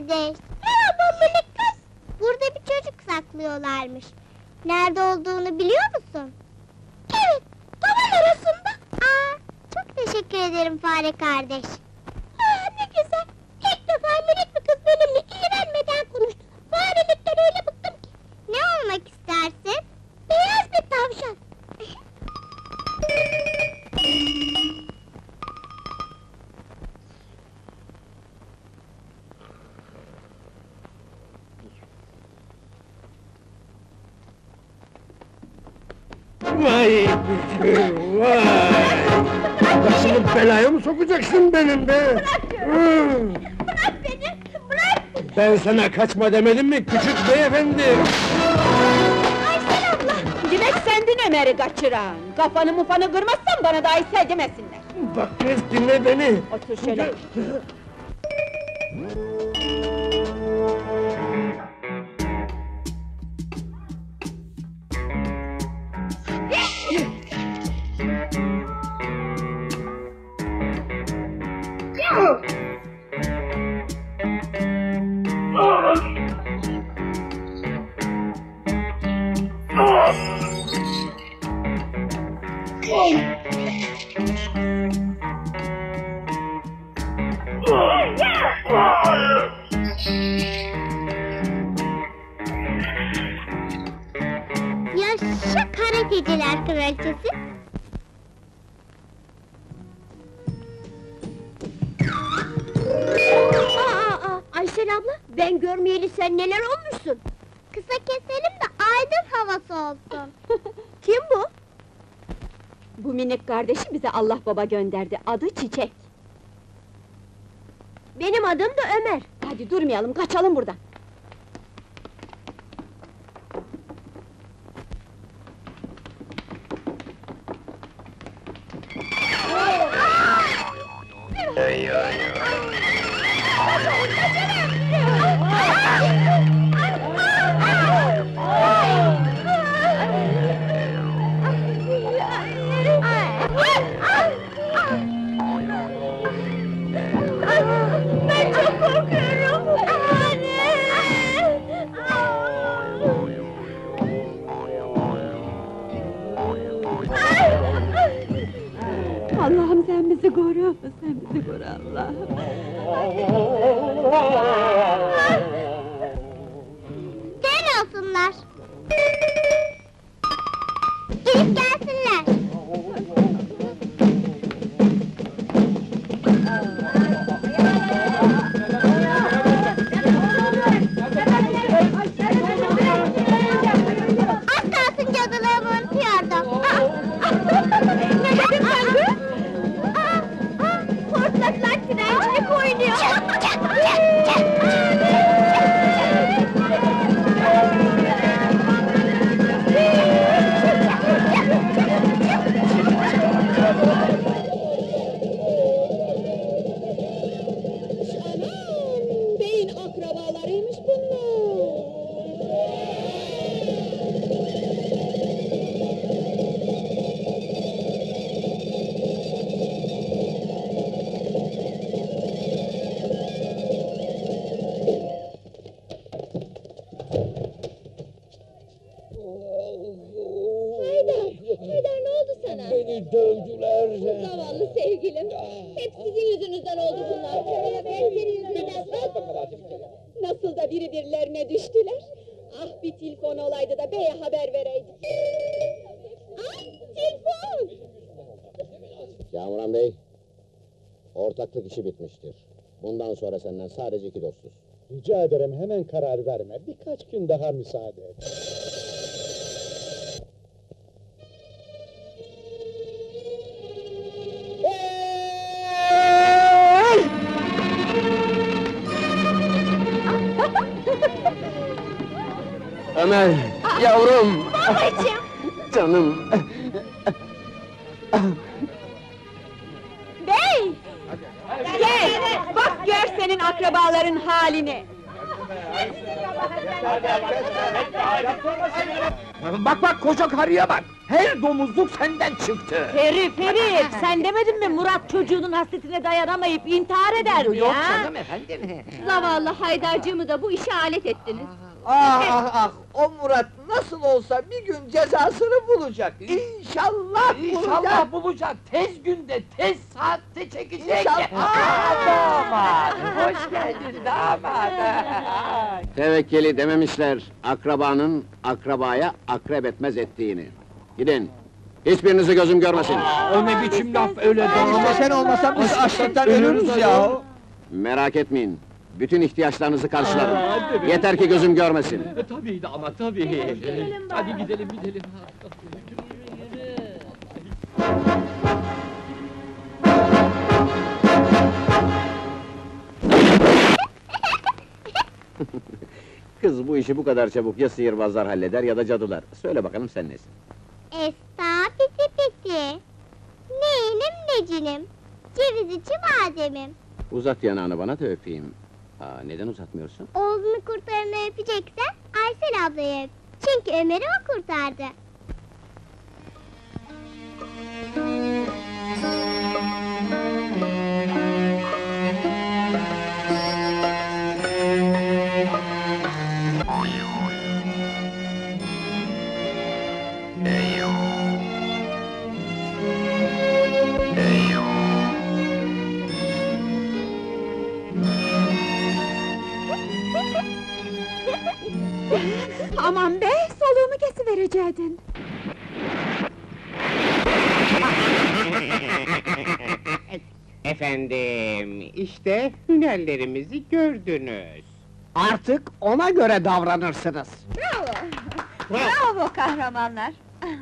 kardeş. Merhaba minik kız. Burada bir çocuk saklıyorlarmış. Nerede olduğunu biliyor musun? Evet, tavan arasında. Çok teşekkür ederim fare kardeş. Ne güzel. İlk defa minik bir kız benimle iğrenmeden konuştu. Farelikten öyle bıktım ki. Ne olmak istersin? Beyaz bir tavşan. Vay! Vay! Başımı belaya mı sokacaksın benim be? Bırak beni, bırak! Ben sana kaçma demedim mi küçük beyefendi? Aysel abla! Demek sendin Ömer'i kaçıran. Kafanı mufanı kırmazsan bana da Aysel demesinler. Bak kız dinle beni! Otur şöyle. Yaşa karateciler kraliçesi! Aysel abla, ben görmeyeli sen neler olmuşsun? Kısa keselim de aydın havası olsun. Kim bu? Bu minik kardeşi bize Allah baba gönderdi, adı Çiçek. Benim adım da Ömer. Hadi durmayalım, kaçalım buradan. Ben çok korkuyorum! Anne! Allah'ım sen bizi koru, sen bizi koru Allah'ım. Gel olsunlar! Gelip gelsinler! Az kalsın cadılığımı unutuyordum! Ne dedin sen kız? Hortlaklar trencilik oynuyor! Çak çak çak çak! Beyin akrabalarıymış bunlar. Haydar, ne oldu sana? Beni dövdüler! Zavallı sevgilim, hep sizin yüzünüzden oldu bunlar. Ben senin yüzünden. Nasıl da birilerine düştüler. Ah, bir telefon olaydı da beye haber vereydik. Ah, telefon! Kamuran Bey, ortaklık işi bitmiştir. Bundan sonra senden sadece iki dostuz. Rica ederim hemen karar verme. Birkaç gün daha müsaade et. Ömer, yavrum! Babacığım! Canım! Bey! Gel, bak gör senin akrabaların halini! Bak bak koca karıya bak! Her domuzluk senden çıktı! Herif herif! Sen demedin mi Murat çocuğunun hasretine dayanamayıp intihar eder mi Yok ya? canım efendim! Zavallı Haydarcığımı da bu işe alet ettiniz. Ah! O Murat nasıl olsa bir gün cezasını bulacak! İnşallah bulacak! İnşallah bulacak, tez günde, tez saatte çekecek. İnşallah! Damat, hoş geldin damat. Tevekkeli dememişler, akrabanın akrabaya akrep etmez ettiğini. Gidin, hiçbirinizi gözüm görmesin. O ne biçim laf öyle Ama sen olmasan biz açlıktan ölürüz ya! Merak etmeyin, bütün ihtiyaçlarınızı karşılarım. Hadi be. Yeter ki gözüm görmesin. Tabii damat, tabii. Hadi gidelim, gidelim. Kız bu işi bu kadar çabuk ya sihirbazlar halleder ya da cadılar. Söyle bakalım sen nesin? Estağfirullah. Neyinim necinim? Ceviz içi bademim. Uzat yanağını bana da öpeyim. Neden uzatmıyorsun? Oğlunu kurtarana öpeceksen Aysel ablayı öp. Çünkü Ömer'i o kurtardı. Aman be, soluğumu kesiverecektin. Efendim, işte hünerlerimizi gördünüz. Artık ona göre davranırsınız! Bravo kahramanlar!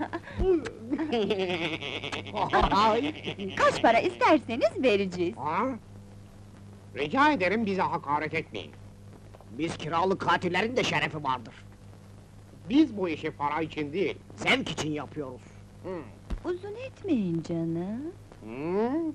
Kaç para isterseniz vereceğiz. Rica ederim bize hakaret etmeyin. Biz kiralık katillerin de şerefi vardır. Biz bu işi para için değil. Zevk için yapıyoruz. Uzun etmeyin canım. Hı?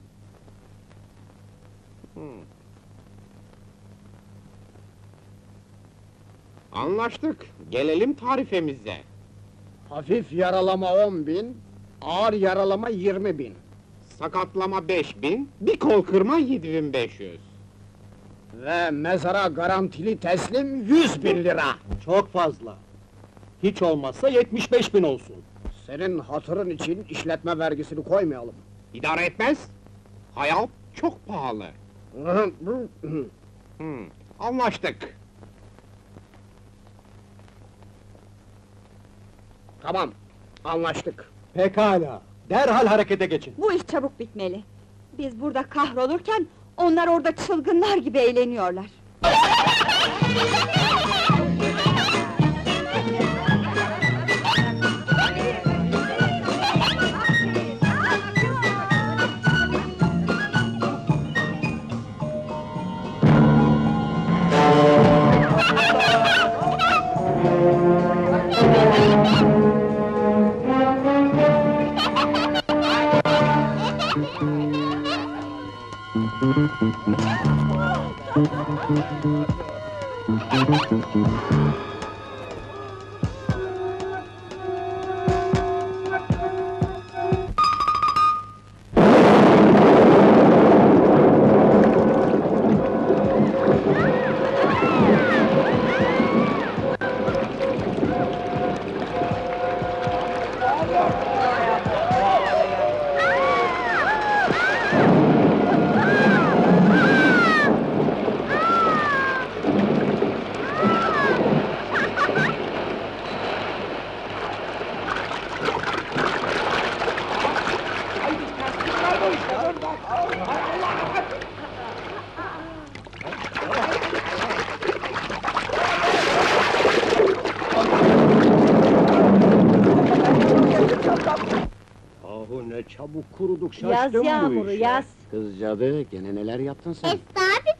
Anlaştık. Gelelim tarifemize. Hafif yaralama 10.000, ağır yaralama 20.000. Sakatlama 5.000, bir kol kırma 7.500. Ve mezara garantili teslim 100.000 lira. Çok fazla. Hiç olmazsa 75.000 olsun. Senin hatırın için işletme vergisini koymayalım. İdare etmez. Hayat çok pahalı. Anlaştık. Tamam, anlaştık. Pekala, derhal harekete geçin. Bu iş çabuk bitmeli. Biz burada kahrolurken, onlar orada çılgınlar gibi eğleniyorlar. Yahu ne çabuk kuruduk, şaştım Yaz bu yağmuru, işe. yaz! Kız cadı, gene neler yaptın sen? Estağfirullah.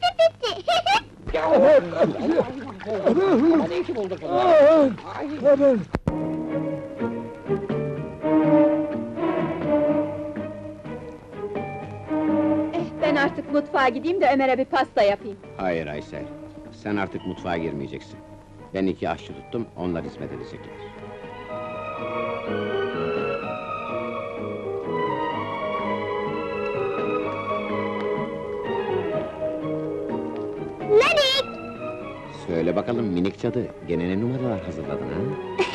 Ben artık mutfağa gideyim de Ömer'e bir pasta yapayım. Hayır Aysel, Sen artık mutfağa girmeyeceksin. Ben 2 aşçı tuttum, onlar hizmet edecekler. Nanik! Söyle bakalım minik cadı, gene ne numaralar hazırladın ha?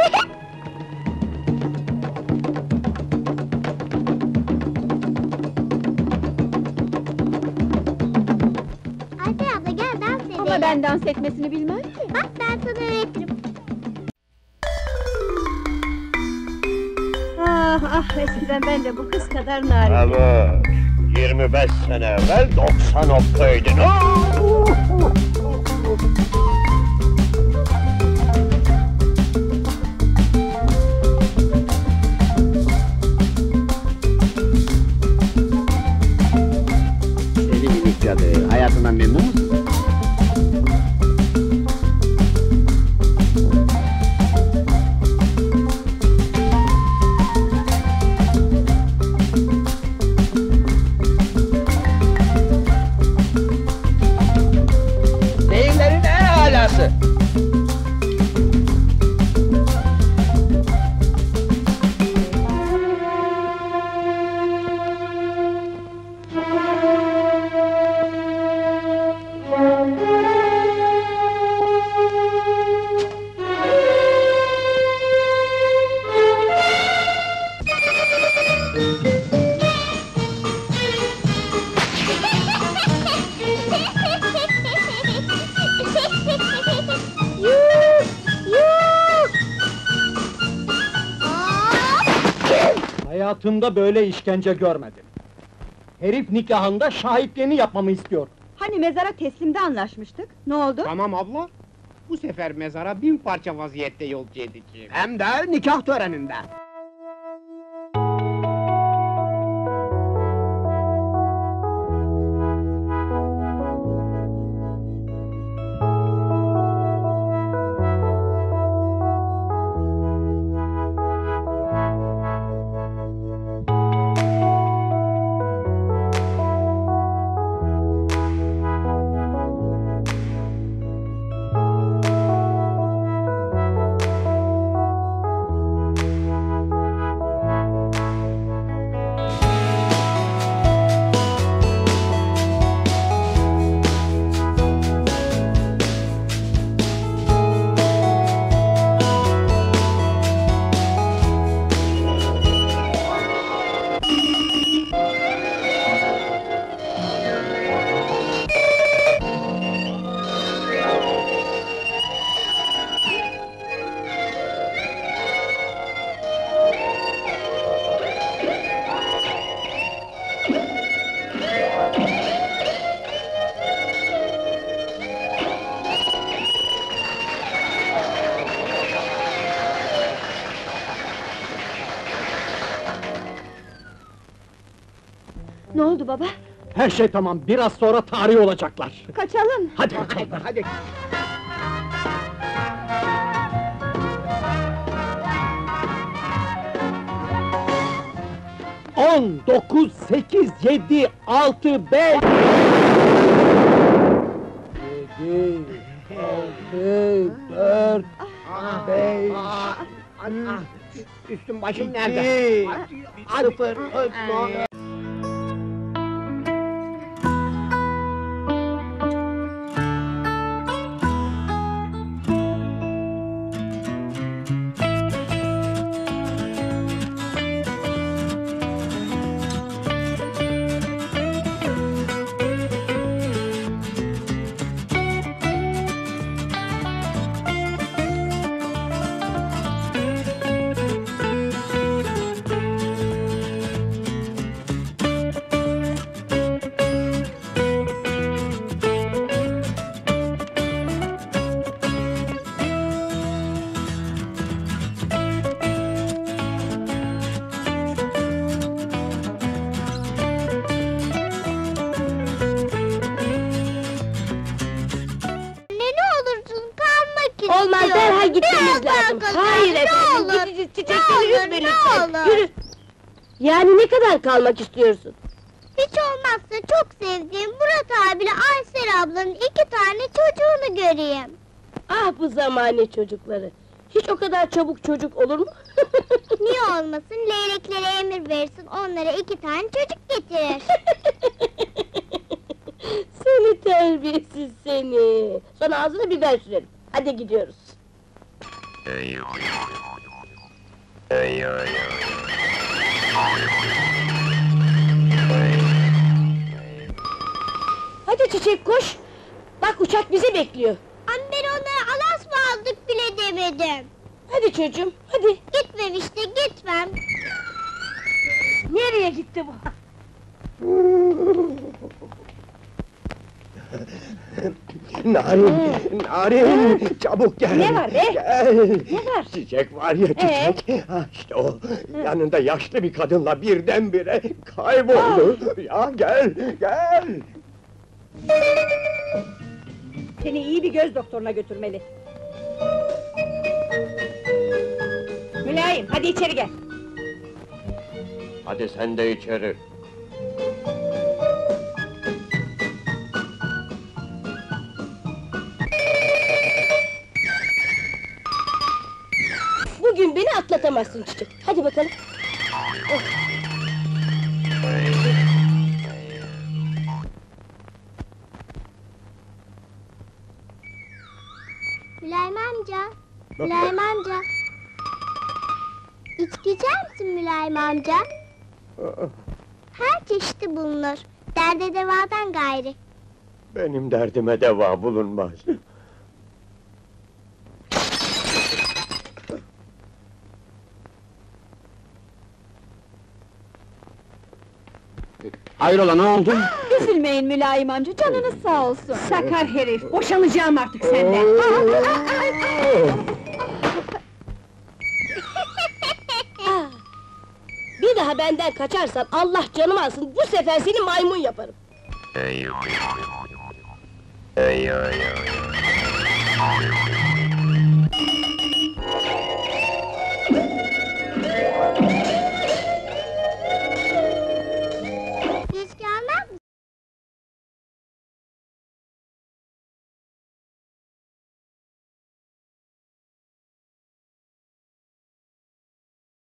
Ayfer abla gel dans edelim. Ama ben dans etmesini bilmem ki. Bak ben sana öğretirim. Ah ah, eskiden ben de bu kız kadar narin. Ama 25 sene evvel 90 okkaydın. Seni minik cadı, hayatından memnun musun? Deyimlerin en alası. Hayatımda böyle işkence görmedim. Herif nikahında şahitliğini yapmamı istiyor. Hani mezara teslimde anlaşmıştık, ne oldu? Tamam abla. Bu sefer mezara 1000 parça vaziyette yolcu edeceğim. Hem de nikah töreninde. Ne oldu baba? Her şey tamam, biraz sonra tarih olacaklar. Kaçalım! Hadi bakalım. Hadi. 10, 9, 8, 7, 6, 5... 7, 6, 4, 5... Üstüm başım nerede? 0, Olmaz, derhal gitmemiz lazım. Hayır efendim, olur. gideceğiz, çiçekleri Ne olur, üzme ne lütfen. olur. Yürü! Yani ne kadar kalmak istiyorsun? Hiç olmazsa çok sevdiğim Murat abiyle Aysel ablanın 2 tane çocuğunu göreyim. Ah bu zamane çocukları! Hiç o kadar çabuk çocuk olur mu? Niye olmasın, leyleklere emir verirsin, onlara 2 tane çocuk getirir. Seni terbiyesiz seni! Sana ağzına biber sürerim. Hadi gidiyoruz. Hadi Çiçek koş! Bak uçak bizi bekliyor. Ama ben onlara alas mı aldık bile demedim. Hadi çocuğum, hadi! Gitmem işte, gitmem. Nereye gitti bu? Narin, çabuk gel! Ne var be? Gel! Ne var? Çiçek var ya, çiçek! Ha, işte o, yanında yaşlı bir kadınla birdenbire kayboldu! Ya gel, gel! Seni iyi bir göz doktoruna götürmeli. Mülayim, hadi içeri gel. Hadi sen de içeri. Bugün beni atlatamazsın Çiçek. Hadi bakalım. Mülayim amca, Mülayim amca. İçki içer misin Mülayim amca? Her çeşidi bulunur. Derde devadan gayri. Benim derdime deva bulunmaz. Hayrola ne oldu? Üzülmeyin Mülayim amca, canınız sağ olsun. Sakar herif, boşanacağım artık senden. Bir daha benden kaçarsan Allah canımı alsın, bu sefer seni maymun yaparım.